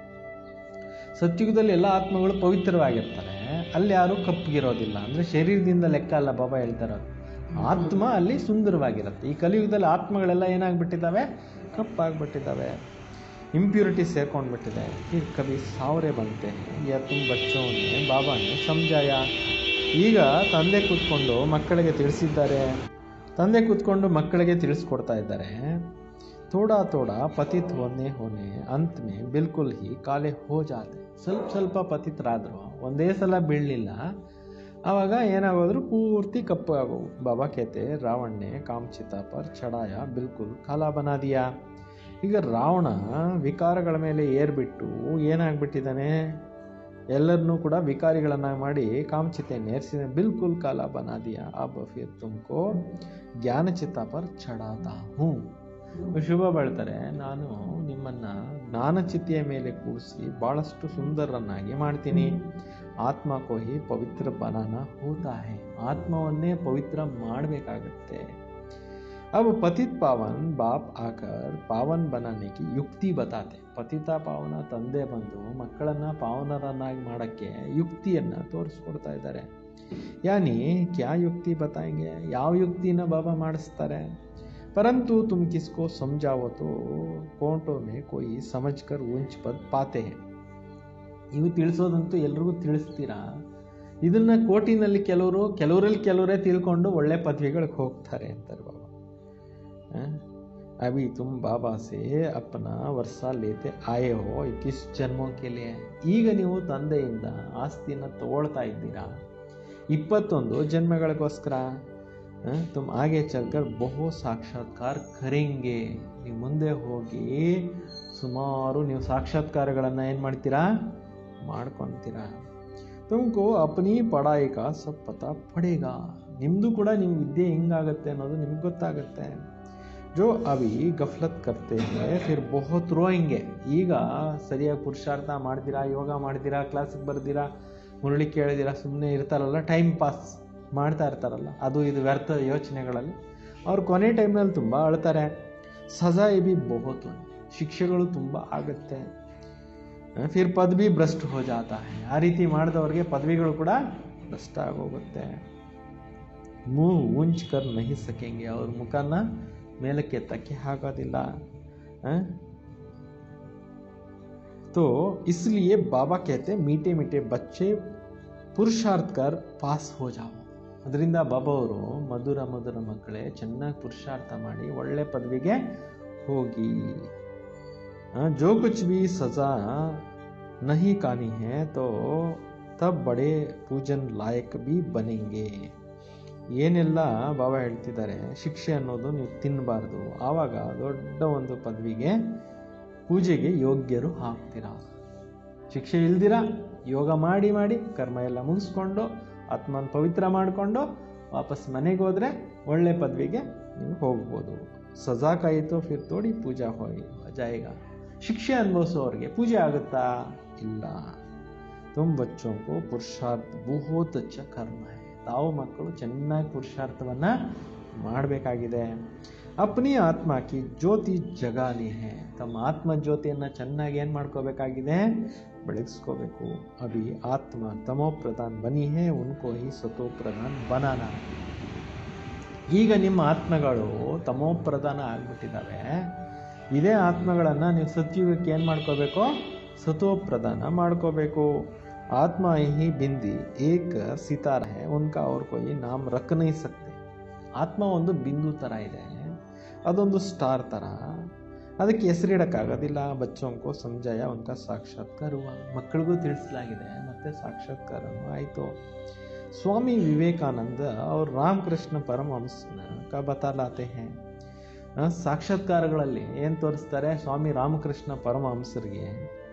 ಸತ್ಯುಗದಲ್ಲಿ ಎಲ್ಲ ಆತ್ಮಗಳು ಪವಿತ್ರವಾಗಿರ್ತಾರೆ, ಅಲ್ಲಿ ಯಾರು ಕಪ್ಪಗಿರೋದಿಲ್ಲ. ಅಂದರೆ ಶರೀರದಿಂದ ಲೆಕ್ಕ ಅಲ್ಲ ಬಾಬಾ ಹೇಳ್ತಾರೆ, ಆತ್ಮ ಅಲ್ಲಿ ಸುಂದರವಾಗಿರುತ್ತೆ. ಈ ಕಲಿಯುಗದಲ್ಲಿ ಆತ್ಮಗಳೆಲ್ಲ ಏನಾಗ್ಬಿಟ್ಟಿದ್ದಾವೆ, ಕಪ್ಪಾಗ್ಬಿಟ್ಟಿದ್ದಾವೆ, ಇಂಪ್ಯೂರಿಟಿ ಸೇರ್ಕೊಂಡ್ಬಿಟ್ಟಿದೆ. ಫಿರ್ ಕಭಿ ಸಾವರೆ ಬಂತೆ ಯಾ ತುಮ್ ಬಚ್ಚೋನೆ ಬಾಬಾನೆ ಸಮಜಾಯ. ಈಗ ತಂದೆ ಕೂತ್ಕೊಂಡು ಮಕ್ಕಳಿಗೆ ತಿಳಿಸಿದ್ದಾರೆ, ತಂದೆ ಕೂತ್ಕೊಂಡು ಮಕ್ಕಳಿಗೆ ತಿಳಿಸ್ಕೊಡ್ತಾ ಇದ್ದಾರೆ. ಥೋಡಾ ಥೋಡಾ ಪತಿತ್ ಹೋನೆ ಹೋನೆ ಅಂತ್ ಮೇ ಬಿಲ್ಕುಲ್ ಹಿ ಕಾಲೆ ಹೋ ಜಾತೆ. ಸ್ವಲ್ಪ ಸ್ವಲ್ಪ ಪತಿತರಾದರು, ಒಂದೇ ಸಲ ಬೀಳಲಿಲ್ಲ, ಆವಾಗ ಏನಾಗೋದ್ರು ಪೂರ್ತಿ ಕಪ್ಪು ಆಗೋವು. ಬಾಬಾ ಕೇತೆ ರಾವಣನೆ ಕಾಮಚಿತಾ ಪರ್ ಚಡಾಯ ಬಿಲ್ಕುಲ್ ಕಾಲಾ ಬನಾ ದಿಯಾ. ಈಗ ರಾವಣ ವಿಕಾರಗಳ ಮೇಲೆ ಏರ್ಬಿಟ್ಟು ಏನಾಗ್ಬಿಟ್ಟಿದ್ದಾನೆ, ಎಲ್ಲರನ್ನೂ ಕೂಡ ವಿಕಾರಿಗಳನ್ನಾಗಿ ಮಾಡಿ ಕಾಮಚಿತೆಯನ್ನು ಏರಿಸಿದ. ಬಿಲ್ಕುಲ್ ಕಾಲಾ ಬನಾ ದಿಯಾ. ಅಬ್ ಫಿರ್ ತುಮ್ಕೋ ಜ್ಞಾನಚಿತಾ ಪರ್ ಚಡಾತಾ ಹೂँ. ಶುಭ ಬಾಳ್ತಾರೆ, ನಾನು ನಿಮ್ಮನ್ನು ಜ್ಞಾನಚಿತೆಯ ಮೇಲೆ ಕೂಡಿಸಿ ಭಾಳಷ್ಟು ಸುಂದರರನ್ನಾಗಿ ಮಾಡ್ತೀನಿ. ಆತ್ಮ ಕೋ ಹಿ ಪವಿತ್ರ ಬನಾನ ಹೋತಾ ಹೇ, ಆತ್ಮವನ್ನೇ ಪವಿತ್ರ ಮಾಡಬೇಕಾಗತ್ತೆ. अब पतित पावन बाप आकर पावन बनाने की ಯುಕ್ತಿ ಬತಾತೆ. ಪತಿತ ಪಾವನ ತಂದೆ ಬಂದು ಮಕ್ಕಳನ್ನು ಪಾವನರನ್ನಾಗಿ ಮಾಡೋಕ್ಕೆ ಯುಕ್ತಿಯನ್ನು ತೋರಿಸ್ಕೊಡ್ತಾ ಇದ್ದಾರೆ. ಯಾನಿ ಕ್ಯಾ ಯುಕ್ತಿ ಬತಾएंगे, ಯಾವ ಯುಕ್ತಿನ ಬಾಬಾ ಮಾಡಿಸ್ತಾರೆ. परंतु तुम किसको समझाओ तो कोंटो में कोई समझ कर ऊंच पद पाते हैं. ಇವು ತಿಳಿಸೋದಂತೂ ಎಲ್ರಿಗೂ ತಿಳಿಸ್ತೀರಾ, ಇದನ್ನ ಕೋಟಿನಲ್ಲಿ ಕೆಲವರು ಕೆಲವರಲ್ಲಿ ಕೆಲವರೇ ತಿಳ್ಕೊಂಡು ಒಳ್ಳೆ ಪದವಿಗಳಿಗೆ ಹೋಗ್ತಾರೆ ಅಂತಾರೆ ಬಾಬಾ. अभी तुम बाबा से अपना वर्षा लेते आए हो इक्कीस जन्मों के लिए. ಈಗ ನೀವು ತಂದೆಯಿಂದ ಆಸ್ತಿನ ತಗೊಳ್ತಾ ಇದ್ದೀರಾ ಇಪ್ಪತ್ತೊಂದು ಜನ್ಮಗಳಿಗೋಸ್ಕರ. ತುಮ್ ಆಗೆ ಚಲ್ಕರ್ ಬಹು ಸಾಕ್ಷಾತ್ಕಾರ ಕರೆಂಗೆ. ನೀವು ಮುಂದೆ ಹೋಗಿ ಸುಮಾರು ನೀವು ಸಾಕ್ಷಾತ್ಕಾರಗಳನ್ನು ಏನು ಮಾಡ್ತೀರಾ, ಮಾಡ್ಕೊತೀರಾ. ತುಮಕು ಅಪ್ನಿ ಪಢಾಯಿ ಕಾ ಸಬ್ ಪತಾ ಪಡೇಗಾ. ನಿಮ್ಮದು ಕೂಡ ನೀವು ವಿದ್ಯೆ ಹೆಂಗಾಗತ್ತೆ ಅನ್ನೋದು ನಿಮ್ಗೆ ಗೊತ್ತಾಗುತ್ತೆ. ಜೋ ಅವಿ ಗಫ್ಲತ್ ಕರ್ತೆ ಹೇ ಫಿರ್ ಬಹುತ್ ರೋಯಿಂಗೆ. ಈಗ ಸರಿಯಾಗಿ ಪುರುಷಾರ್ಥ ಮಾಡ್ತೀರಾ, ಯೋಗ ಮಾಡ್ತೀರಾ, ಕ್ಲಾಸಿಗೆ ಬರ್ದಿರಾ, ಮುರಳಿ ಕೇಳಿದಿರಾ, ಸುಮ್ಮನೆ ಇರ್ತಾರಲ್ಲ, ಟೈಮ್ ಪಾಸ್ ಮಾಡ್ತಾ ಇರ್ತಾರಲ್ಲ, ಅದು ಇದು ವ್ಯರ್ಥ ಯೋಚನೆಗಳಲ್ಲಿ ಅವ್ರು ಕೊನೆ ಟೈಮ್ನಲ್ಲಿ ತುಂಬ ಅಳ್ತಾರೆ. ಸಜಾಯ್ ಬಿ ಬಹುತ್ ಶಿಕ್ಷೆಗಳು ತುಂಬ ಆಗುತ್ತೆ. ಫಿರ್ ಪದವಿ ಭ್ರಷ್ಟ ಹೋ ಜಾತಾ ಹೈ, ಆ ರೀತಿ ಮಾಡಿದವ್ರಿಗೆ ಪದವಿಗಳು ಕೂಡ ಭ್ರಷ್ಟ ಆಗೋಗುತ್ತೆ. ಮುಹ್ ಉಂಚ್ ಕರ್ ನಹಿ ಸಕೆಂಗೆ, ಅವ್ರ ಮುಖನ ಮೇಲಕ್ಕೆ ಎತ್ತಕ್ಕೆ ಆಗೋದಿಲ್ಲ. तो इसलिए बाबा कहते हैं मीठे मीठे बच्चे पुरुषार्थ कर पास हो जाओ. ಅದರಿಂದ ಬಾಬಾ ಅವರು ಮಧುರ ಮಧುರ ಮಕ್ಕಳೇ ಚೆನ್ನಾಗಿ ಪುರುಷಾರ್ಥ ಮಾಡಿ ಒಳ್ಳೆ ಪದವಿಗೆ ಹೋಗಿ. जो कुछ भी सजा नहीं खानी है तो तब बड़े पूजन लायक भी बनेंगे. ಏನೆಲ್ಲ ಬಾಬಾ ಹೇಳ್ತಿದ್ದಾರೆ, ಶಿಕ್ಷೆ ಅನ್ನೋದು ನೀವು ತಿನ್ನಬಾರ್ದು, ಆವಾಗ ದೊಡ್ಡ ಒಂದು ಪದವಿಗೆ ಪೂಜೆಗೆ ಯೋಗ್ಯರು ಆಗ್ತೀರಾ. ಶಿಕ್ಷೆ ಇಲ್ದಿರ ಯೋಗ ಮಾಡಿ ಮಾಡಿ ಕರ್ಮ ಎಲ್ಲ ಮುಗಿಸ್ಕೊಂಡು ಆತ್ಮನ ಪವಿತ್ರ ಮಾಡಿಕೊಂಡು ವಾಪಸ್ ಮನೆಗೆ ಹೋದರೆ ಒಳ್ಳೆ ಪದವಿಗೆ ನೀವು ಹೋಗ್ಬೋದು. ಸಜಾ ಕಾಯಿತು ಫಿರ್ ತೋಡಿ ಪೂಜಾ ಹೋಗಿ ಜಾಯಿಗ. ಶಿಕ್ಷೆ ಅನುಭವಿಸೋರಿಗೆ ಪೂಜೆ ಆಗುತ್ತಾ? ಇಲ್ಲ. ತುಮ್ ಬಚ್ಚೋಂಕು ಪುರುಷಾರ್ಥ ಬಹುತ್ ಅಚ್ಚ ಕರ್ಮ ಹೈ. ತಾವು ಮಕ್ಕಳು ಚೆನ್ನಾಗಿ ಪುರುಷಾರ್ಥವನ್ನು ಮಾಡಬೇಕಾಗಿದೆ. ಅಪ್ನಿ ಆತ್ಮಕಿ ಜ್ಯೋತಿ ಜಗಾನಿ ಹೇ, ತಮ್ಮ ಆತ್ಮ ಜ್ಯೋತಿಯನ್ನು ಚೆನ್ನಾಗಿ ಏನು ಮಾಡ್ಕೋಬೇಕಾಗಿದೆ? ಬೆಳಗಿಸ್ಕೋಬೇಕು. ಅಭಿ ಆತ್ಮ ತಮೋ ಪ್ರಧಾನ್ ಬನಿ ಹೇ, ಉನ್ಕೋ ಹಿ ಸತೋ ಪ್ರಧಾನ್ ಬನಾನ. ಈಗ ನಿಮ್ಮ ಆತ್ಮಗಳು ತಮೋ ಪ್ರಧಾನ ಆಗ್ಬಿಟ್ಟಿದ್ದಾವೆ. ಇದೇ ಆತ್ಮಗಳನ್ನು ನೀವು ಸತ್ಯುಗಕ್ಕೆ ಏನು ಮಾಡ್ಕೋಬೇಕು? ಸತೋ ಪ್ರಧಾನ ಮಾಡ್ಕೋಬೇಕು. ಆತ್ಮ ಹಿ ಬಿಂದಿ ಏಕ ಸಿತಾರ ಹೇ, ಉನ್ಕಾ ಅವ್ರ ಕೋಯಿ ನಾಮ್ ರಖ್ ನಹೀ ಸಕ್ತೆ. ಆತ್ಮ ಒಂದು ಬಿಂದು ಥರ ಇದೆ, ಅದೊಂದು ಸ್ಟಾರ್ ಥರ, ಅದಕ್ಕೆ ಹೆಸರಿಡೋಕ್ಕಾಗೋದಿಲ್ಲ. ಬಚ್ಚೋಂಕೋ ಸಮಜಾಯ ಉನ್ಕ ಸಾಕ್ಷಾತ್ಕಾರ ಹುವಾ, ಮಕ್ಕಳಿಗೂ ತಿಳಿಸಲಾಗಿದೆ ಮತ್ತು ಸಾಕ್ಷಾತ್ಕಾರನೂ ಆಯಿತು. ಸ್ವಾಮಿ ವಿವೇಕಾನಂದ और ರಾಮಕೃಷ್ಣ ಪರಮಹಂಸ का ಬತಾಲಾತೆ ಹೇ. ಸಾಕ್ಷಾತ್ಕಾರಗಳಲ್ಲಿ ಏನು ತೋರಿಸ್ತಾರೆ? ಸ್ವಾಮಿ ರಾಮಕೃಷ್ಣ ಪರಮಹಂಸರಿಗೆ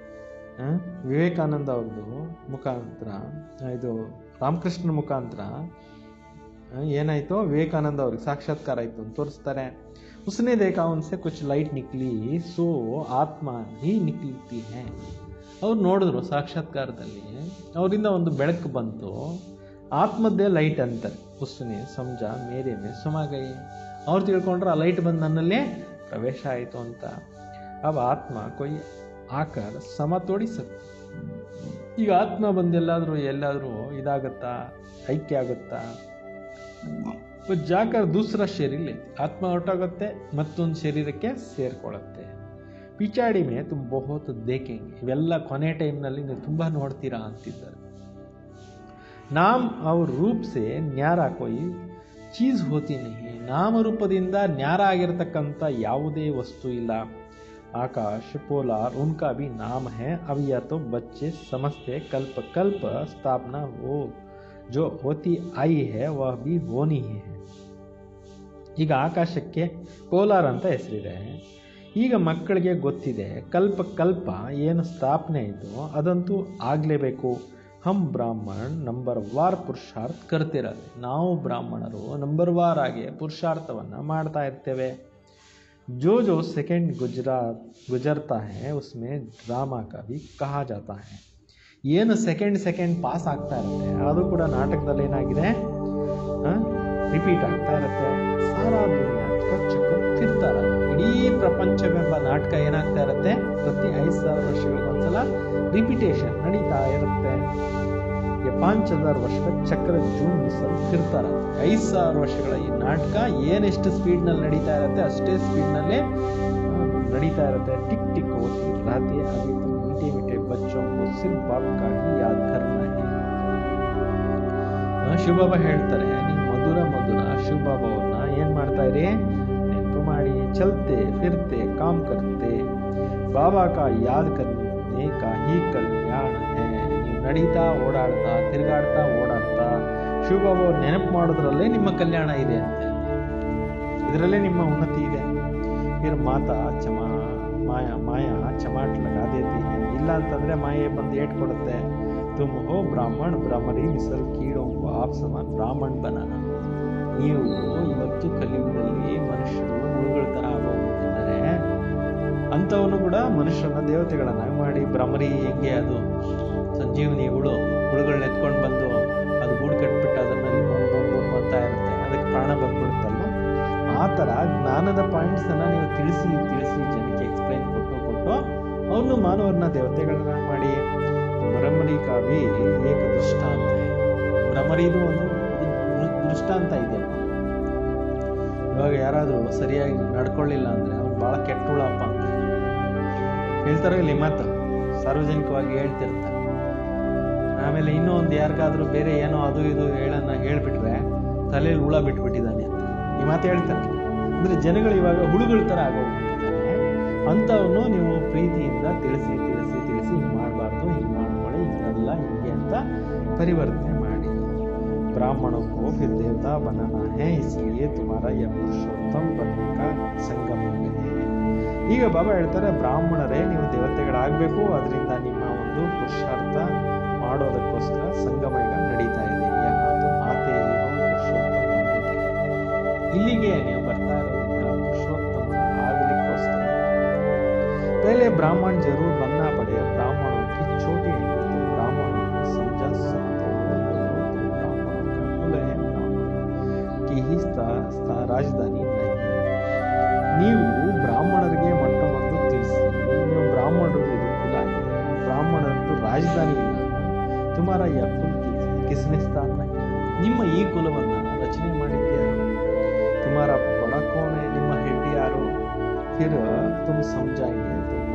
ವಿವೇಕಾನಂದ ಅವ್ರದ್ದು ಮುಖಾಂತರ, ಇದು ರಾಮಕೃಷ್ಣ ಮುಖಾಂತರ ಏನಾಯಿತು? ವಿವೇಕಾನಂದ ಅವ್ರಿಗೆ ಸಾಕ್ಷಾತ್ಕಾರ ಆಯಿತು ಅಂತ ತೋರಿಸ್ತಾರೆ. उसने देखा उनसे कुछ लाइट निकली सो आत्मा ही निकलती है. ಅವ್ರು ನೋಡಿದ್ರು ಸಾಕ್ಷಾತ್ಕಾರದಲ್ಲಿ, ಅವರಿಂದ ಒಂದು ಬೆಳಕು ಬಂತು, ಆತ್ಮದ್ದೇ ಲೈಟ್ ಅಂತಾರೆ. ಉಸ್ನೆ ಸಮಜ ಮೇರೆ ಮೇ ಸುಮಾ ಗೈ. ಅವ್ರು ತಿಳ್ಕೊಂಡ್ರೆ ಆ ಲೈಟ್ ಬಂದು ನನ್ನಲ್ಲೇ ಪ್ರವೇಶ ಆಯಿತು ಅಂತ. ಅವ ಆತ್ಮ ಕೊಯ್ ಆಕಾರ ಸಮ ತೋಡಿಸತ್ತೆ. ಈಗ ಆತ್ಮ ಬಂದೆಲ್ಲಾದರೂ ಎಲ್ಲಾದರೂ ಇದಾಗತ್ತಾ? ಐಕ್ಯ ಆಗುತ್ತಾ? ಜಾಕರ್ ದೂಸರಾ ಶರೀರ ಆತ್ಮ ಹೊರಟಾಗುತ್ತೆ, ಮತ್ತೊಂದು ಶರೀರಕ್ಕೆ ಸೇರ್ಕೊಳ್ಳುತ್ತೆ. ಪಿಚಾಡಿ ಮೇ ತುಂಬ ಬಹುತ್ ದೇಖೆಂಗೆ. ಇವೆಲ್ಲ ಕೊನೆ ಟೈಮ್ನಲ್ಲಿ ನೀವು ತುಂಬ ನೋಡ್ತೀರಾ ಅಂತಿದ್ದಾರೆ. ನಾಮ್ ಅವ್ರ ರೂಪ್ ಸೇ ನ್ಯಾರ ಕೊಯ್ ಚೀಸ್ ಹೋತಿ ನಹಿ. ನಾಮರೂಪದಿಂದ ನ್ಯಾರ ಆಗಿರತಕ್ಕಂಥ ಯಾವುದೇ ವಸ್ತು ಇಲ್ಲ. ಆಕಾಶ ಪೋಲಾರ್ ಉನ್ಕಾ ಭಿ ನಾಮ ಹೇ. ಅವ್ ಯಾ ತೋ ಬಚ್ಚೆ ಸಮಸ್ತೆ ಕಲ್ಪ ಕಲ್ಪ ಸ್ಥಾಪನಾ ಹೋ ಜೋ ಹೋತಿ ಆಯಿ ಹೇ ವಹ ಭಿ ಹೋನಿ ಹೇ. ಈಗ ಆಕಾಶಕ್ಕೆ ಪೋಲಾರ್ ಅಂತ ಹೆಸರಿದೆ. ಈಗ ಮಕ್ಕಳಿಗೆ ಗೊತ್ತಿದೆ, ಕಲ್ಪ ಕಲ್ಪ ಏನು ಸ್ಥಾಪನೆ ಇದ್ದು ಅದಂತೂ ಆಗಲೇಬೇಕು. ಹಮ್ ಬ್ರಾಹ್ಮಣ್ ನಂಬರ್ ವಾರ್ ಪುರುಷಾರ್ಥ ಕರ್ತಿರೋದು. ನಾವು ಬ್ರಾಹ್ಮಣರು ನಂಬರ್ ವಾರ್ ಆಗಿ ಪುರುಷಾರ್ಥವನ್ನು ಮಾಡ್ತಾ ಇರ್ತೇವೆ. ಜೋ ಜೋ ಸೆಕೆಂಡ್ ಗುಜರಾತ್ ಗುಜರ್ತಾ ಹೇ ಉಸ್ಮೇ ಡ್ರಾಮಾ ಕಾ ಭಿ ಕಹಾ ಜಾತಾ ಹೇ. ಏನು ಸೆಕೆಂಡ್ ಸೆಕೆಂಡ್ ಪಾಸ್ ಆಗ್ತಾ ಇರುತ್ತೆ ಅದು ಕೂಡ ನಾಟಕದಲ್ಲಿ ಏನಾಗಿದೆ? ರಿಪೀಟ್ ಆಗ್ತಾ ಇರುತ್ತೆ. ಸಾರಾ ದುನಿಯಾ ಚಕ್ರ ತಿರ್ತಾ ಇರುತ್ತೆ. ಇಡೀ ಪ್ರಪಂಚವೆಂಬ ನಾಟಕ ಏನಾಗ್ತಾ ಇರುತ್ತೆ? ಪ್ರತಿ ಐದು ಸಾವಿರ ವರ್ಷಗಳಿಗೊಂದ್ಸಲ ರಿಪಿಟೇಷನ್ ನಡೀತಾ ಇರುತ್ತೆ. ಪಾಂಚ್ ಹಜಾರ್ ವರ್ಷದ ಚಕ್ರ ಜೂನ್ ಮಿಸಲ್ ತಿರ್ತಾ ಇರುತ್ತೆ. ಐದು ಸಾವಿರ ವರ್ಷಗಳ ಈ ನಾಟಕ ಏನೆಷ್ಟು ಸ್ಪೀಡ್ನಲ್ಲಿ ನಡೀತಾ ಇರುತ್ತೆ ಅಷ್ಟೇ ಸ್ಪೀಡ್ನಲ್ಲೇ ನಡೀತಾ ಇರುತ್ತೆ. ಟಿಕ್ ಟಿಕ್ ಹೋತಿ ರಾತಿ ಆಗಿ ಮಿಟೆ ಮಿಟೆ ಬಚ್ಚೋं को सिर्फ बाप का ही याद करना है. ಶಿವಬಾಬಾ ಹೇಳ್ತಾರೆ, ನೀವು ಮಧುರ ಮಧುರ ಶಿವಬಾಬಾ ಅವ್ರನ್ನ ಏನ್ ಮಾಡ್ತಾ ಇರಿ? ನೆನಪು ಮಾಡಿ. ಚಲ್ತೆ ಫಿರ್ತೆ ಕಾಮ್ ಕರ್ತೆ ಬಾಬಾ ಕಾ ಯಾದ್ ಕರ್ನೆ ಕಾ ಹಿ ಕಲ್ಯಾಣ ಹೇ. ನೀವು ನಡೀತಾ ಓಡಾಡ್ತಾ ತಿರುಗಾಡ್ತಾ ಓಡಾಡ್ತಾ ಶಿವಬಾಬಾ ಅವ್ರು ನೆನಪು ಮಾಡೋದ್ರಲ್ಲೇ ನಿಮ್ಮ ಕಲ್ಯಾಣ ಇದೆ ಅಂತೆ, ಇದರಲ್ಲೇ ನಿಮ್ಮ ಉನ್ನತಿ ಇದೆ. ಫಿರ್ ಮಾತಾ ಚಮಾ ಮಾಯಾ ಮಾಯಾ ಚಮಾಟ್ ಲಗಾ ದೇತಿ ಹೈ. ಇಲ್ಲ ಅಂತಂದರೆ ಮಾಯೆ ಬಂದು ಏಟ್ ಕೊಡುತ್ತೆ. ತುಮ್ ಹೋ ಬ್ರಾಹ್ಮಣ್ ಬ್ರಾಹ್ಮಣಿ ಮಿಸಲ್ ಕೀಡೋ ಆಪ್ ಸಮಾನ್ ಬ್ರಾಹ್ಮಣ್ ಬನಾನ. ನೀವು ಇವತ್ತು ಕಲಿಯುಗದಲ್ಲಿ ಮನುಷ್ಯರು ಹುಳುಗಳ ಥರ ಆಗೋಗ್ಬಿಟ್ಟಿದ್ದಾರೆ. ಅಂಥವನ್ನು ಕೂಡ ಮನುಷ್ಯರನ್ನ ದೇವತೆಗಳನ್ನಾಗಿ ಮಾಡಿ, ಭ್ರಮರಿ ಹೆಂಗೆ ಅದು ಸಂಜೀವನಿ ಹುಳು ಹುಳುಗಳನ್ನ ಎತ್ಕೊಂಡು ಬಂದು ಅದು ಗೂಡು ಕಟ್ಬಿಟ್ಟು ಅದರಲ್ಲಿ ಅಂತ ಇರುತ್ತೆ, ಅದಕ್ಕೆ ಪ್ರಾಣ ಬಂದ್ಬಿಡುತ್ತಲ್ವ, ಆ ಆ ಥರ ಜ್ಞಾನದ ಪಾಯಿಂಟ್ಸನ್ನು ನೀವು ತಿಳಿಸಿ ತಿಳಿಸಿ ಜನಕ್ಕೆ ಎಕ್ಸ್ಪ್ಲೈನ್ ಕೊಟ್ಟು ಕೊಟ್ಟು ಅವನು ಮಾನವರನ್ನ ದೇವತೆಗಳನ್ನ ಮಾಡಿ. ಭ್ರಮರಿ ಕಾವಿ ಏಕ ದೃಷ್ಟಾಂತ. ಭ್ರಮರಿದು ಒಂದು ದೃಷ್ಟಾಂತ ಇದೆಯಲ್ಲ. ಇವಾಗ ಯಾರಾದರೂ ಸರಿಯಾಗಿ ನಡ್ಕೊಳ್ಳಿಲ್ಲ ಅಂದರೆ ಅವ್ನು ಭಾಳ ಕೆಟ್ಟುಳಪ್ಪ ಅಂತ ಹೇಳ್ತಾರೋ ಇಲ್ಲಿ ಮಾತು ಸಾರ್ವಜನಿಕವಾಗಿ ಹೇಳ್ತಿರ್ತಾರೆ. ಆಮೇಲೆ ಇನ್ನೂ ಒಂದು ಯಾರಿಗಾದ್ರೂ ಬೇರೆ ಏನೋ ಅದು ಇದು ಹೇಳನ್ನ ಹೇಳ್ಬಿಟ್ರೆ ತಲೆಯಲ್ಲಿ ಹುಳ ಬಿಟ್ಬಿಟ್ಟಿದ್ದಾನೆ ಅಂತ ಈ ಮಾತು ಹೇಳ್ತಾರೆ. ಅಂದರೆ ಜನಗಳು ಇವಾಗ ಹುಳುಗಳ ಥರ ಆಗೋಗ್ಬಿಟ್ಟಿದ್ದಾರೆ. ಅಂಥವನ್ನು ನೀವು ಪ್ರೀತಿಯಿಂದ ತಿಳಿಸಿ ತಿಳಿಸಿ ತಿಳಿಸಿ ಹಿಂಗೆ ಮಾಡಬಾರ್ದು, ಹಿಂಗೆ ಮಾಡ್ಕೊಳ್ಳಿ, ಹಿಂಗಲ್ಲ ಹಿಂಗೆ ಅಂತ ಪರಿವರ್ತನೆ ಮಾಡಿ. ब्राह्मणों को फिर देवता बनाना है, इसलिए तुम्हारा यह पुरुषोत्तम बनने का संगम है. ಈಗ ಬಾಬಾ ಹೇಳ್ತಾರೆ, ಬ್ರಾಹ್ಮಣರೇ ನೀವು ದೇವತೆಗಳಾಗಬೇಕು, ಅದರಿಂದ ನಿಮ್ಮ ಒಂದು ಪುರುಷಾರ್ಥ ಮಾಡೋದಕ್ಕೋಸ್ಕರ ಸಂಗಮ ಈಗ ನಡೀತಾ ಇದೆ. ಆತೆ ಪುರುಷೋತ್ತಮ ಇಲ್ಲಿಗೆ ನೀವು ಬರ್ತಾ ಇರೋದ್ರಿಂದ ಪುರುಷೋತ್ತಮ ಆಗಲಿಕ್ಕೋಸ್ಕರ पहले ब्राह्मण जरूर बनना पड़े. ब्राह्मणों की छोटी ब्राह्मणों को समझा सकते हो, ब्राह्मणों का कुल है, ब्राह्मण की ही राजधानी नहीं. ನೀವು ಬ್ರಾಹ್ಮಣರಿಗೆ ಮೊಟ್ಟ ಮೊದಲು ತಿಳಿಸಿ, ನೀವು ಬ್ರಾಹ್ಮಣರು ಇದು ಕುಲ ಆಗಿದೆ, ಬ್ರಾಹ್ಮಣರದ್ದು ರಾಜಧಾನಿ ಇಲ್ಲ. ತುಮಾರ ಯಾ ಕುಲ್ ಕಿಸ್ನೆ ಸ್ಥಾನ, ನಿಮ್ಮ ಈ ಕುಲವನ್ನು ರಚನೆ ಮಾಡಿದ್ಯಾರು, ತುಮಾರ ಬಡಕೋನೆ, ನಿಮ್ಮ ಹೆಡ್ ಯಾರು, ಫಿರ್ ತುಮ್ ಸಮಜಾಂಗೆ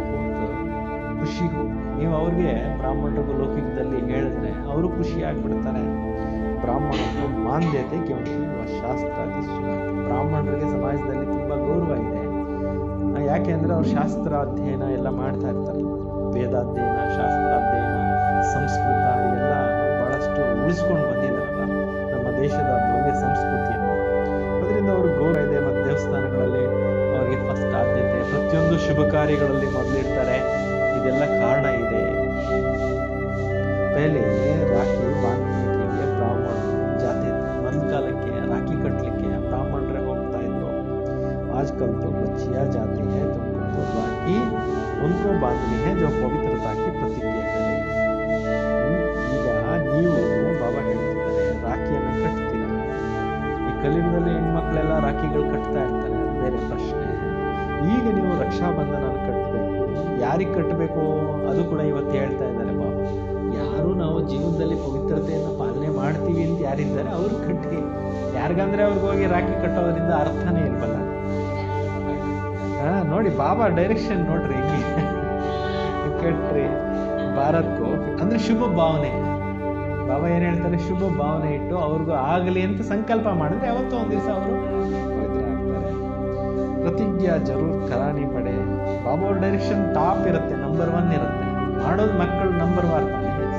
ಖುಷಿ ಹೋಗಿ. ನೀವು ಅವ್ರಿಗೆ ಬ್ರಾಹ್ಮಣರಿಗೂ ಲೌಕಿಕದಲ್ಲಿ ಹೇಳಿದ್ರೆ ಅವರು ಖುಷಿ ಆಗ್ಬಿಡ್ತಾರೆ. ಬ್ರಾಹ್ಮಣರು ಮಾನ್ಯತೆ ಶಾಸ್ತ್ರಾದಿ ಬ್ರಾಹ್ಮಣರಿಗೆ ಸಮಾಜದಲ್ಲಿ ತುಂಬ ಗೌರವ ಇದೆ. ಯಾಕೆ ಅಂದರೆ ಅವ್ರು ಶಾಸ್ತ್ರ ಅಧ್ಯಯನ ಎಲ್ಲ ಮಾಡ್ತಾ ಇರ್ತಾರೆ. ವೇದಾಧ್ಯಯನ, ಶಾಸ್ತ್ರಾಧ್ಯಯನ, ಸಂಸ್ಕೃತ ಇವೆಲ್ಲ ಬಹಳಷ್ಟು ಉಳಿಸ್ಕೊಂಡು ಬಂದಿದ್ದಾರಲ್ಲ ನಮ್ಮ ದೇಶದ ಭವ್ಯ ಸಂಸ್ಕೃತಿಯನ್ನು. ಅದರಿಂದ ಅವ್ರಿಗೆ ಗೌರವ ಇದೆ. ಮತ್ತು ದೇವಸ್ಥಾನಗಳಲ್ಲಿ ಅವ್ರಿಗೆ ಫಸ್ಟ್ ಆದ್ಯತೆ, ಪ್ರತಿಯೊಂದು ಶುಭ ಕಾರ್ಯಗಳಲ್ಲಿ ಮೊದಲಿಡ್ತಾರೆ. ಇದೆಲ್ಲ ಕಾರಣ ಇದೆ. ಪಹಲೆ ರಾಖಿ ಬಾಂಧನೆ के लिए ಬ್ರಾಹ್ಮಣ ಜಾತಿ ಮೊದಲ ಕಾಲಕ್ಕೆ ರಾಖಿ ಕಟ್ಟಲಿಕ್ಕೆ ಬ್ರಾಹ್ಮಣರೇ ಹೋಗ್ತಾ ಇದ್ರು. आजकल तो बच्चियां जाती है, तुमको तो राखी उनको बांधनी है जो पवित्रता की प्रतिज्ञा करे. ಈಗ ನೀವು ಬಾಬಾ ಹೇಳ್ತಿದ್ದಾರೆ ರಾಖಿಯನ್ನು ಕಟ್ತೀರಾ. ಈ ಕಲಿಯುಗದಲ್ಲಿ ಹೆಣ್ಮಕ್ಳೆಲ್ಲ ರಾಖಿಗಳು ಕಟ್ತಾ ಇರ್ತಾರೆ, ಅದು ಬೇರೆ ಪ್ರಶ್ನೆ. ಈಗ ನೀವು ರಕ್ಷಾಬಂಧನ ಕಟ್ಟಬೇಕು. ಯಾರಿಗೆ ಕಟ್ಟಬೇಕು ಅದು ಕೂಡ ಇವತ್ತು ಹೇಳ್ತಾ ಇದ್ದಾರೆ ಬಾಬಾ. ಯಾರು ನಾವು ಜೀವನದಲ್ಲಿ ಪವಿತ್ರತೆಯನ್ನು ಪಾಲನೆ ಮಾಡ್ತೀವಿ ಅಂತ ಯಾರಿದ್ದಾರೆ ಅವ್ರು ಕಟ್ಟಿ. ಯಾರಿಗಂದ್ರೆ ಅವ್ರಿಗೆ ಹೋಗಿ ರಾಖಿ ಕಟ್ಟೋದ್ರಿಂದ ಅರ್ಥನೇ ಇಲ್ವಲ್ಲ. ಹಾ ನೋಡಿ ಬಾಬಾ ಡೈರೆಕ್ಷನ್ ನೋಡ್ರಿ, ಕಟ್ರಿ ಭಾರತ್ಗೂ ಅಂದ್ರೆ ಶುಭ ಭಾವನೆ. ಬಾಬಾ ಏನ್ ಹೇಳ್ತಾರೆ, ಶುಭ ಭಾವನೆ ಇಟ್ಟು ಅವ್ರಿಗೂ ಆಗಲಿ ಅಂತ ಸಂಕಲ್ಪ ಮಾಡಿದ್ರೆ ಯಾವತ್ತೋ ಒಂದ್ ದಿವಸ ಅವರು ಪವಿತ್ರ ಆಗ್ತಾರೆ. ಪ್ರತಿಜ್ಞಾ ಜರೂರ್ ಕರಾನಿ ಪಡೆ. ಬಾಬಾ ಅವ್ರ ಡೈರೆಕ್ಷನ್ ಟಾಪ್ ಇರುತ್ತೆ, ನಂಬರ್ ಒನ್ ಇರುತ್ತೆ. ಮಾಡೋದು ಮಕ್ಕಳು ನಂಬರ್ ಒನ್.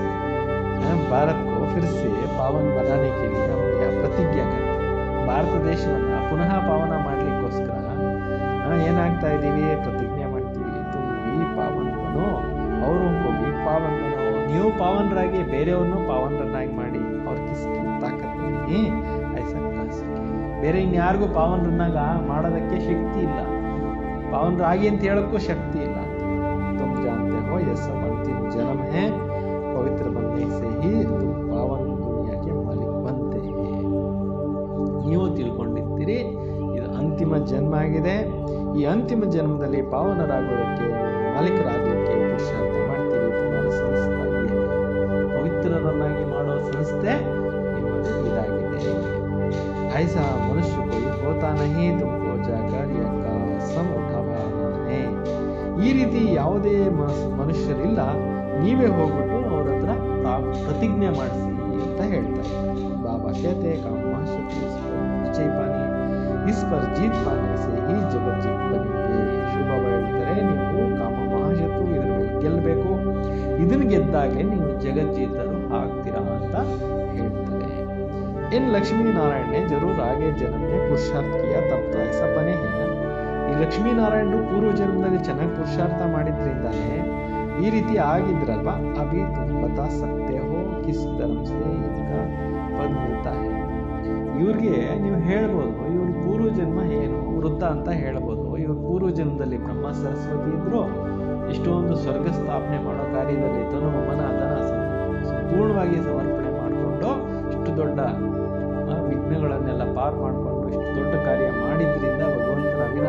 ಭಾರತ್ ಕೋ ಫಿರ್ ಸೆ ಪಾವನ್ ಬನಾನೆ ಕೆ ಲಿಯೆ ಹಮ್ ಯಾ ಪ್ರತಿಜ್ಞಾ ಕರ್ತೆ. ಭಾರತ ದೇಶವನ್ನ ಪುನಃ ಪಾವನ ಮಾಡ್ಲಿಕ್ಕೋಸ್ಕರ ಏನಾಗ್ತಾ ಇದ್ದೀವಿ, ಪ್ರತಿಜ್ಞೆ ಮಾಡ್ತೀವಿ. ತುಮ್ ಬಿ ಪಾವನ್ ಬನೋ ಅವ್ರಿಗೂ ಬಿ ಪಾವನ್ ಬನೋ. ನೀವು ಪಾವನರಾಗಿ ಬೇರೆಯವ್ರನ್ನೂ ಪಾವನರನ್ನಾಗಿ ಮಾಡಿ. ಅವ್ರ ಕಿಸ್ಕಿ ತಾಕತ್ ನಹೀ ಐಸಾ ಕಹ ಸಕೆ. ಬೇರೆ ಇನ್ಯಾರಿಗೂ ಪಾವನರನ್ನಾಗ ಮಾಡೋದಕ್ಕೆ ಶಕ್ತಿ ಇಲ್ಲ, ಪಾವನರಾಗಿ ಅಂತ ಹೇಳಕ್ಕೂ ಶಕ್ತಿ ಇಲ್ಲ. ತುಮ್ ಜಾನ್ತೆ ಹೋ ಯಹ ಸಬ್ ಅಂತಿಮ ಜನ್ಮ ಹೈ, ಪವಿತ್ರ बनने से ही तुम पावन दुनिया के मालिक बनते हैं. ನೀವು ತಿಳ್ಕೊಂಡಿರ್ತೀರಿ ಇದು ಅಂತಿಮ ಜನ್ಮ ಆಗಿದೆ. ಈ ಅಂತಿಮ ಜನ್ಮದಲ್ಲಿ ಪಾವನರಾಗೋದಕ್ಕೆ, ಮಾಲೀಕರಾಗಲಿಕ್ಕೆ ಪುರುಷಾರ್ಥ ಮಾಡ್ತೀವಿ. ತುಮಾರ ಸಂಸ್ಥಾಗಿ ಪವಿತ್ರರನ್ನಾಗಿ ಮಾಡೋ ಸಂಸ್ಥೆ ನಿಮ್ಮದು ಇದಾಗಿದೆ. ಐಸಾ ಮನುಷ್ಯ ಕೋಯಿ ಹೋತಾ ನಹೀ, ತುಮಕೋ ಜಾಕರ್ ಯಾ ಕಸಮ್ ಉಠಾವಾನಾ ಹೈ. ಈ ರೀತಿ ಯಾವುದೇ ಮನುಷ್ಯರಿಲ್ಲ, ನೀವೇ ಹೋಗ್ಬಿಟ್ಟು ಅವ್ರ ಹತ್ರ ಪ್ರತಿಜ್ಞೆ ಮಾಡಿಸಿ ಅಂತ ಹೇಳ್ತಾರೆ. ಬಾಬಾ कहते हैं काम महाशक्ति विजय पानी, इस पर जीत पाने से ही जगत जीत बनेंगे. ಶಿವ ಹೇಳ್ತಾರೆ, ನೀವು ಕಾಮ ಮಹಾಶತ್ರು ಇದ್ರ ಮೇಲೆ ಗೆಲ್ಲಬೇಕು, ಇದನ್ನ ಗೆದ್ದಾಗೆ ನೀವು ಜಗಜ್ಜೀತರು ಆಗ್ತೀರಾ ಅಂತ ಹೇಳ್ತಾರೆ. इन लक्ष्मी नारायण ने जरूर आगे जन्म में पुरुषार्थ किया तब तो ऐसा बने हैं. ಈ ಲಕ್ಷ್ಮೀ ನಾರಾಯಣರು ಪೂರ್ವ ಜನ್ಮದಲ್ಲಿ ಚೆನ್ನಾಗಿ ಪುರುಷಾರ್ಥ ಮಾಡಿದ್ರಿಂದಾನೆ ಈ ರೀತಿ ಆಗಿದ್ರಲ್ವಾ. ಅಭಿ ತುಮ್ ಬತಾ ಸಕ್ತೆ ಹೋ ಕಿಸ್ ಧರ್ಮ ಸೆ ಇನ್ಕಾ ಪದ ಮಿಲ್ತಾ ಹೈ. ಇವ್ರಿಗೆ ನೀವು ಹೇಳ್ಬೋದು, ಇವ್ರ ಪೂರ್ವ ಜನ್ಮ ಏನು ವೃತ್ತ ಅಂತ ಹೇಳ್ಬೋದು. ಇವ್ರ ಪೂರ್ವ ಜನ್ಮದಲ್ಲಿ ಬ್ರಹ್ಮ ಸರಸ್ವತಿ ಇದ್ರು, ಇಷ್ಟೊಂದು ಸ್ವರ್ಗ ಸ್ಥಾಪನೆ ಮಾಡೋ ಕಾರ್ಯದಲ್ಲಿ ತನು ಮನ ಧನ ಸಂಪೂರ್ಣವಾಗಿ ಸಮರ್ಪಣೆ ಮಾಡಿಕೊಂಡು ಇಷ್ಟು ದೊಡ್ಡ ವಿಘ್ನಗಳನ್ನೆಲ್ಲ ಪಾರ್ ಮಾಡಿಕೊಂಡು ಇಷ್ಟು ದೊಡ್ಡ ಕಾರ್ಯ ಮಾಡಿದ್ರಿಂದ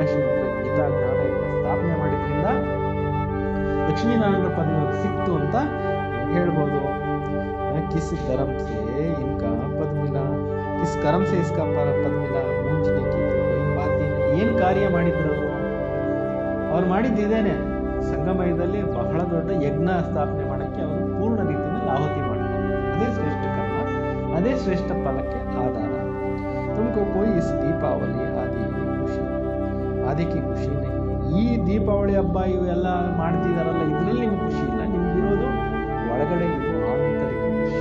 ಶ್ರೀಮಂತರ ಗೀತಾ ಜ್ಞಾನ ಸ್ಥಾಪನೆ ಮಾಡಿದ್ರಿಂದ ಲಕ್ಷ್ಮೀನಾರಾಯಣ ಪದ ಸಿಕ್ತು ಅಂತ ಹೇಳ್ಬೋದು. ಕಿಸ್ ಧರ್ಮ ಸೇ ಇನ್ಕಾ ಪದ ಮಿಲಾ, ಕಿಸ್ ಕರ್ಮ ಸೇ ಇಸ್ಕಾ ಪದ ಮಿಲಾ, ಮೂಂಜನೆ ಕಿ ಬಾತಿ. ಏನ್ ಕಾರ್ಯ ಮಾಡಿದ್ರು ಅವರು? ಅವ್ರು ಮಾಡಿದ್ದೇನೆ ಸಂಗಮಯದಲ್ಲಿ ಬಹಳ ದೊಡ್ಡ ಯಜ್ಞ ಸ್ಥಾಪನೆ ಮಾಡಕ್ಕೆ ಅವರು ಪೂರ್ಣ ರೀತಿಯಲ್ಲಿ ಆಹುತಿ ಮಾಡಿದ್ರು. ಅದೇ ಶ್ರೇಷ್ಠ ಕರ್ಮ, ಅದೇ ಶ್ರೇಷ್ಠ ಫಲಕ್ಕೆ ಆಧಾರ. ತುಮಕೋ ಕೋಯಿ ಇಸ್ ದೀಪಾವಳಿ ಆದಿ ಖುಷಿ ಆದಿಕ್ಕೆ ಖುಷಿ ನೈ. ಈ ದೀಪಾವಳಿ ಹಬ್ಬ ಇವೆಲ್ಲ ಮಾಡ್ತಿದಾರಲ್ಲ, ಇದ್ರಲ್ಲಿ ನಿಮ್ಗೆ ಖುಷಿ ಇಲ್ಲ. ನಿಮ್ಗಿರೋದು ಒಳಗಡೆ ಇದು ಆಂತರಿಕ ಖುಷಿ.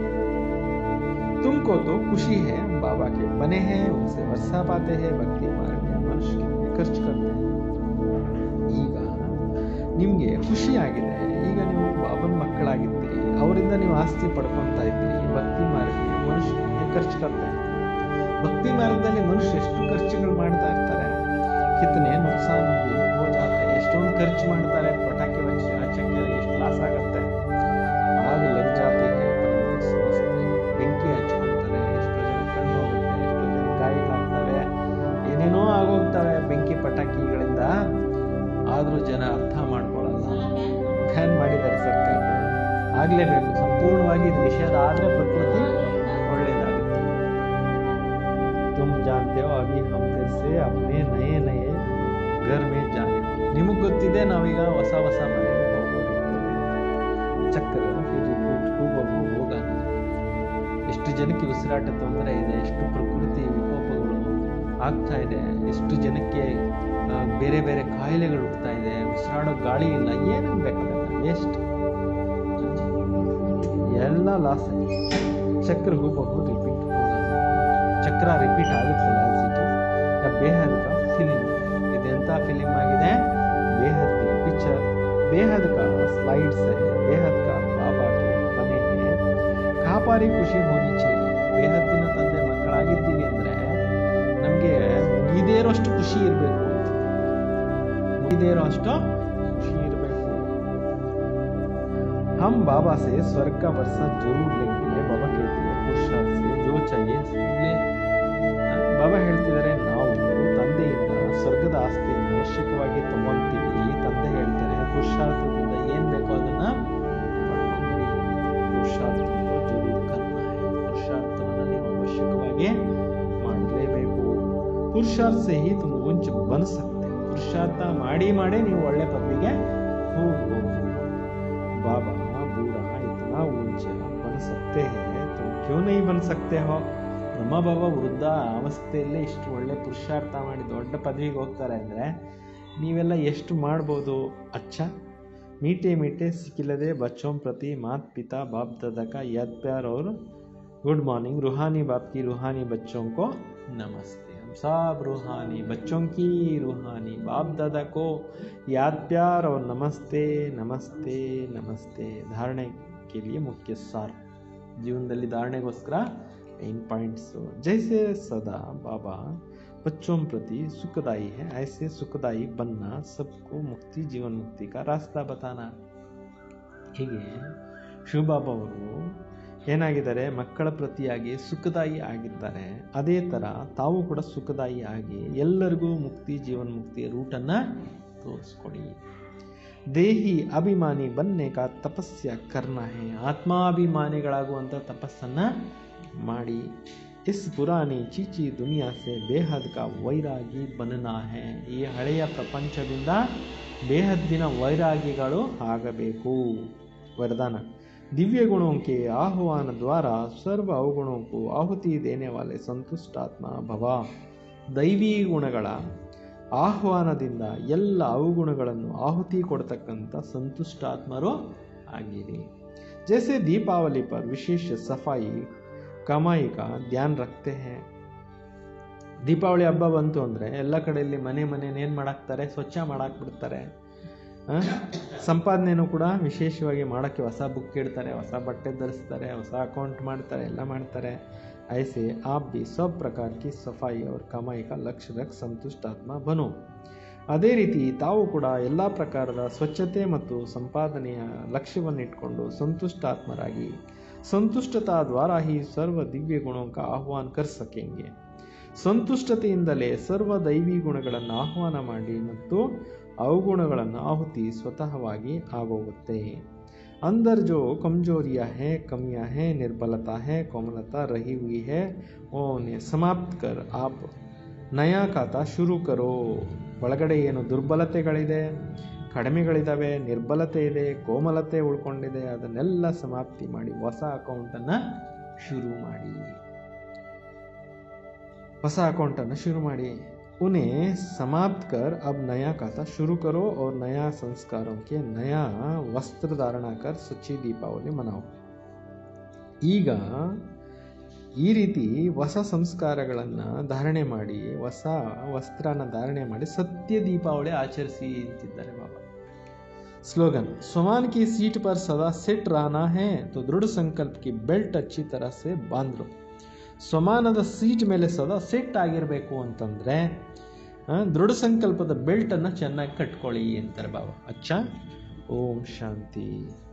तुमको तो खुशी है बाबा के बने हैं, उनसे वर्षा पाते हैं, भक्ति मार्ग में मनुष्य ಖರ್ಚು करते हैं. ಈಗ ನಿಮ್ಗೆ ಖುಷಿ ಆಗಿದೆ, ಈಗ ನೀವು ಬಾಬನ ಮಕ್ಕಳಾಗಿದ್ದೀರಿ, ಅವರಿಂದ ನೀವು ಆಸ್ತಿ ಪಡ್ಕೊತಾ ಇದ್ದೀರಿ. ಭಕ್ತಿ ಮಾರ್ಗಕ್ಕೆ ಮನುಷ್ಯನಿಗೆ ಖರ್ಚು करते हैं. ಭಕ್ತಿ ಮಾರ್ಗದಲ್ಲಿ ಮನುಷ್ಯ ಎಷ್ಟು ಖರ್ಚುಗಳು ಮಾಡ್ತಾ ಇರ್ತಾರೆ, ಕಿತ್ತನೆ ನುಕ್ಸಾನ್ ಹೋ ಜಾತೆ, ಎಷ್ಟೊಂದು ಖರ್ಚು ಮಾಡ್ತಾರೆ, ಪಟಾಕಿ ಹಚ್ಚಕ್ಕೆ ಎಷ್ಟು ಲಾಸ್ ಆಗುತ್ತೆ. ಆಗ ಲಗ್ ಜಾತಿ ಬೆಂಕಿ ಹಚ್ಕೊಳ್ತಾರೆ, ಎಷ್ಟೋ ಜನ ಕಣ್ಣು ಹೋಗುತ್ತೆ, ಎಷ್ಟೋ ಜನ ಗಾಯಗಳಾಗ್ತವೆ, ಏನೇನೋ ಆಗೋಗ್ತವೆ ಬೆಂಕಿ ಪಟಾಕಿಗಳಿಂದ. ಆದ್ರೂ ಜನ ಅರ್ಥ ಮಾಡ್ಕೊಳ್ಳಲ್ಲ. ಬ್ಯಾನ್ ಮಾಡಿದ್ದಾರೆ ಸರ್ಕಾರ, ಆಗ್ಲೇಬೇಕು ಸಂಪೂರ್ಣವಾಗಿ ಇದು ನಿಷೇಧ ಆದ್ರೆ ಪ್ರಕೃತಿ ಒಳ್ಳೇದಾಗುತ್ತೆ. तुम जानते हो अभी हम फिर से अपने नए नए घर में जाने. ನಿಮಗೆ ಗೊತ್ತಿದೆ ನಾವೀಗ ಹೊಸ ಹೊಸ ಮನೆಗೆ ಹೋಗೋರಿದ್ದೇವೆ. ಚಕ್ರ ಫಿರ್ ರಿಪೀಟ್ ಹೂಬಹು ಹೋಗೋಣ. ಎಷ್ಟು ಜನಕ್ಕೆ ಉಸಿರಾಟ ತೊಂದರೆ ಇದೆ, ಎಷ್ಟು ಪ್ರಕೃತಿ ವಿಕೋಪಗಳು ಆಗ್ತಾ ಇದೆ, ಎಷ್ಟು ಜನಕ್ಕೆ ಬೇರೆ ಬೇರೆ ಕಾಯಿಲೆಗಳು ಹುಡ್ತಾ ಇದೆ, ಉಸಿರಾಡೋ ಗಾಳಿ ಇಲ್ಲ, ಏನೇನು ಬೇಕಾಗಲ್ಲ, ವೇಸ್ಟ್ ಎಲ್ಲ ಲಾಸ್. ಚಕ್ರ ಹೂಬಹು ರಿಪೀಟ್ ಚಕ್ರ ರಿಪೀಟ್ ಆಗುತ್ತಲ್ಲ ಬೇಹದ್ ಕಾ ಫಿಲಿಂ. ಇದೆಂತ ಫಿಲಿಂ ಆಗಿದೆ? ಬೇಹದ್ ಕಿ ಪಿಕ್ಚರ್, ಬೇಹದ್ ಕಾ ಸ್ಲೈಡ್ಸ್ है, ಬೇಹದ್ ಕಾ ಬಾಬಾ ಕೆ ಮನೆ है. ಕಾಪಾರಿ ಖುಷಿ ಹೋನಿ चाहिए. ಬೇಹದ್ದಿನ ತಂದೆ ಮಕ್ಕಳಾಗಿದ್ದೀವಿ ಅಂದ್ರೆ ನಮ್ಗೆ ಮುಗಿದೇ ಇರೋಷ್ಟು ಖುಷಿ ಇರಬೇಕು, ಮುಗಿದೇ ಇರೋಷ್ಟು ಖುಷಿ ಇರಬೇಕು. हम बाबा से स्वर्ग का वर्षा जरूर लेंगे. बाबा कहते हैं पुरुषार्थ से जो चाहिए ले. ಬಾಬಾ ಹೇಳ್ತಿದ್ದಾರೆ ನಾವು ತಂದೆಯಿಂದ ಸ್ವರ್ಗದ ಆಸ್ತಿಯನ್ನು ಅವಶ್ಯಕವಾಗಿ ತಗೊಂತೀವಿ. ತಂದೆ ಹೇಳ್ತಾರೆ ಪುರುಷಾರ್ಥದಿಂದ ಏನ್ ಬೇಕೋ ಅದನ್ನ ಪಡ್ಕೊಂಡ್ರಿ. ಪುರುಷಾರ್ಥ ಜರೂರ್ ಕರ್ನ ಹೈ. ಪುರುಷಾರ್ಥವನ್ನ ನೀವು ಅವಶ್ಯಕವಾಗಿ ಮಾಡಲೇಬೇಕು. ಪುರುಷಾರ್ಥ ಸೇ ಹಿ ತುಮ್ ಉಂಚ ಬನ್ ಸಕ್ತೆ. ಪುರುಷಾರ್ಥ ಮಾಡಿ ಮಾಡೇ ನೀವು ಒಳ್ಳೆ ಪದವಿಗೆ ಹೋಗ್ಬೋದು. बाबा बूढ़ा इतना ऊंचा बन सकते हैं तो क्यों नहीं बन सकते हो. ನಮ್ಮ ಬಾಬಾ ವೃದ್ಧ ಅವಸ್ಥೆಯಲ್ಲೇ ಇಷ್ಟು ಒಳ್ಳೆ ಪುರುಷಾರ್ಥ ಮಾಡಿ ದೊಡ್ಡ ಪದವಿಗೆ ಹೋಗ್ತಾರೆ ಅಂದರೆ ನೀವೆಲ್ಲ ಎಷ್ಟು ಮಾಡ್ಬೋದು. ಅಚ್ಚ मीठे मीठे सिखिलदे बच्चों प्रति माता पिता बाप दादा का याद प्यार और गुड मॉर्निंग. रूहानी बाप की रूहानी बच्चों को नमस्ते. हम सब रूहानी बच्चों की रूहानी बाप दादा को याद प्यार और नमस्ते नमस्ते नमस्ते. धारणे के लिए मुख्य सार, जीवनದಲ್ಲಿ ಧಾರಣೆಗೋಸ್ಕರ मेन पॉइंट्स. जैसे सदा बाबा बच्चों प्रति सुखदायी है, ऐसे सुखदायी बनना, सबको मुक्ति जीवन मुक्ति का रास्ता बताना. ಹೀಗೆ ಶಿವಬಾಬಾ ಅವರು ಏನಾಗಿದ್ದಾರೆ, ಮಕ್ಕಳ ಪ್ರತಿಯಾಗಿ ಸುಖದಾಯಿ ಆಗಿದ್ದಾರೆ. ಅದೇ ಥರ ತಾವು ಕೂಡ ಸುಖದಾಯಿ ಆಗಿ ಎಲ್ಲರಿಗೂ ಮುಕ್ತಿ ಜೀವನ್ ಮುಕ್ತಿಯ ರೂಟನ್ನು ತೋರಿಸ್ಕೊಡಿ. ದೇಹಿ ಅಭಿಮಾನಿ ಬನ್ನೆ ಕಾ ತಪಸ್ಯ ಕರ್ನ ಹೇ. ಆತ್ಮಾಭಿಮಾನಿಗಳಾಗುವಂಥ ತಪಸ್ಸನ್ನು ಮಾಡಿ. ಇಸ್ ಪುರಾಣಿ ಚೀಚಿ ದುನಿಯಾ ಸೆ ಬೇಹದ್ ಕಾ ವೈರಾಗಿ ಬನ್ನಾ ಹೇ. ಈ ಹಳೆಯ ಪ್ರಪಂಚದಿಂದ ಬೇಹದ್ದಿನ ವೈರಾಗಿಗಳು ಆಗಬೇಕು. ವರದಾನ दिव्य गुणों के आह्वान द्वारा सर्व अवगुणों को आहुति देने वाले संतुष्टात्मा भव. ದೈವಿ ಗುಣಗಳ ಆಹ್ವಾನದಿಂದ ಎಲ್ಲ ಅವಗುಣಗಳನ್ನು ಆಹುತಿ ಕೊಡ್ತಕ್ಕಂಥ ಸಂತುಷ್ಟಾತ್ಮರು ಆಗಿರಿ. जैसे दीपावली पर विशेष सफाई कमाई का ध्यान रखते हैं. ದೀಪಾವಳಿ ಹಬ್ಬ ಬಂತು ಅಂದರೆ ಎಲ್ಲ ಕಡೆಯಲ್ಲಿ ಮನೆ ಮನೇನೇನು ಮಾಡಾಕ್ತಾರೆ, ಸ್ವಚ್ಛ ಮಾಡಾಕ್ಬಿಡ್ತಾರೆ. ಸಂಪಾದನೆಯೂ ಕೂಡ ವಿಶೇಷವಾಗಿ ಮಾಡೋಕ್ಕೆ ಹೊಸ ಬುಕ್ ಇಡ್ತಾರೆ, ಹೊಸ ಬಟ್ಟೆ ಧರಿಸ್ತಾರೆ, ಹೊಸ ಅಕೌಂಟ್ ಮಾಡ್ತಾರೆ, ಎಲ್ಲ ಮಾಡ್ತಾರೆ. ऐसे आप भी सब प्रकार की सफाई और कमाई का लक्ष्य रख ಸಂತುಷ್ಟಾತ್ಮ ಬನು. ಅದೇ ರೀತಿ ತಾವು ಕೂಡ ಎಲ್ಲ ಪ್ರಕಾರದ ಸ್ವಚ್ಛತೆ ಮತ್ತು ಸಂಪಾದನೆಯ ಲಕ್ಷ್ಯವನ್ನಿಟ್ಕೊಂಡು ಸಂತುಷ್ಟಾತ್ಮರಾಗಿ, ಸಂತುಷ್ಟತಾ ದ್ವಾರ ही सर्व दिव्य गुणों का आह्वान कर सकेंगे. ಸಂತುಷ್ಟತೆಯಿಂದಲೇ ಸರ್ವ ದೈವಿ ಗುಣಗಳನ್ನು ಆಹ್ವಾನ ಮಾಡಿ ಮತ್ತು ಅವಗುಣಗಳನ್ನು ಆಹುತಿ ಸ್ವತಃವಾಗಿ ಆಗೋಗುತ್ತೆ. अंदर जो कमजोरियां हैं, कमियां हैं, निर्बलता है, कोमलता रही हुई है, उन्हें समाप्त कर आप नया ಖಾತಾ ಶುರು ಕರೋ. ಒಳಗಡೆ ಏನು ದುರ್ಬಲತೆಗಳಿದೆ, ಕಡಿಮೆಗಳಿದ್ದಾವೆ, ನಿರ್ಬಲತೆ ಇದೆ, ಕೋಮಲತೆ ಉಳ್ಕೊಂಡಿದೆ, ಅದನ್ನೆಲ್ಲ ಸಮಾಪ್ತಿ ಮಾಡಿ ಹೊಸ ಅಕೌಂಟನ್ನು ಶುರು ಮಾಡಿ ಹೊಸ ಅಕೌಂಟನ್ನು ಶುರು ಮಾಡಿ उन्हें समाप्त कर अब नया खाता शुरू करो और नया संस्कारों के नया वस्त्र धारणा कर सच्ची दीपावली मनाओ. ಈಗ ಈ ರೀತಿ ಹೊಸ ಸಂಸ್ಕಾರಗಳನ್ನು ಧಾರಣೆ ಮಾಡಿ, ಹೊಸ ವಸ್ತ್ರನ ಧಾರಣೆ ಮಾಡಿ ಸತ್ಯ ದೀಪಾವಳಿ ಆಚರಿಸಿ ಅಂತಿದ್ದಾರೆ ಬಾಬಾ. स्लोगन: स्वमान की सीट पर सदा सेट रहना है तो दृढ़ संकल्प की बेल्ट अच्छी तरह से बांध लो. ಸ್ವಮಾನದ ಸೀಟ್ ಮೇಲೆ ಸದಾ ಸೆಟ್ ಆಗಿರಬೇಕು ಅಂತಂದರೆ ದೃಢ ಸಂಕಲ್ಪದ ಬೆಲ್ಟನ್ನು ಚೆನ್ನಾಗಿ ಕಟ್ಕೊಳ್ಳಿ ಅಂತಾರೆ ಬಾಬಾ. ಅಚ್ಚಾ, ಓಂ ಶಾಂತಿ.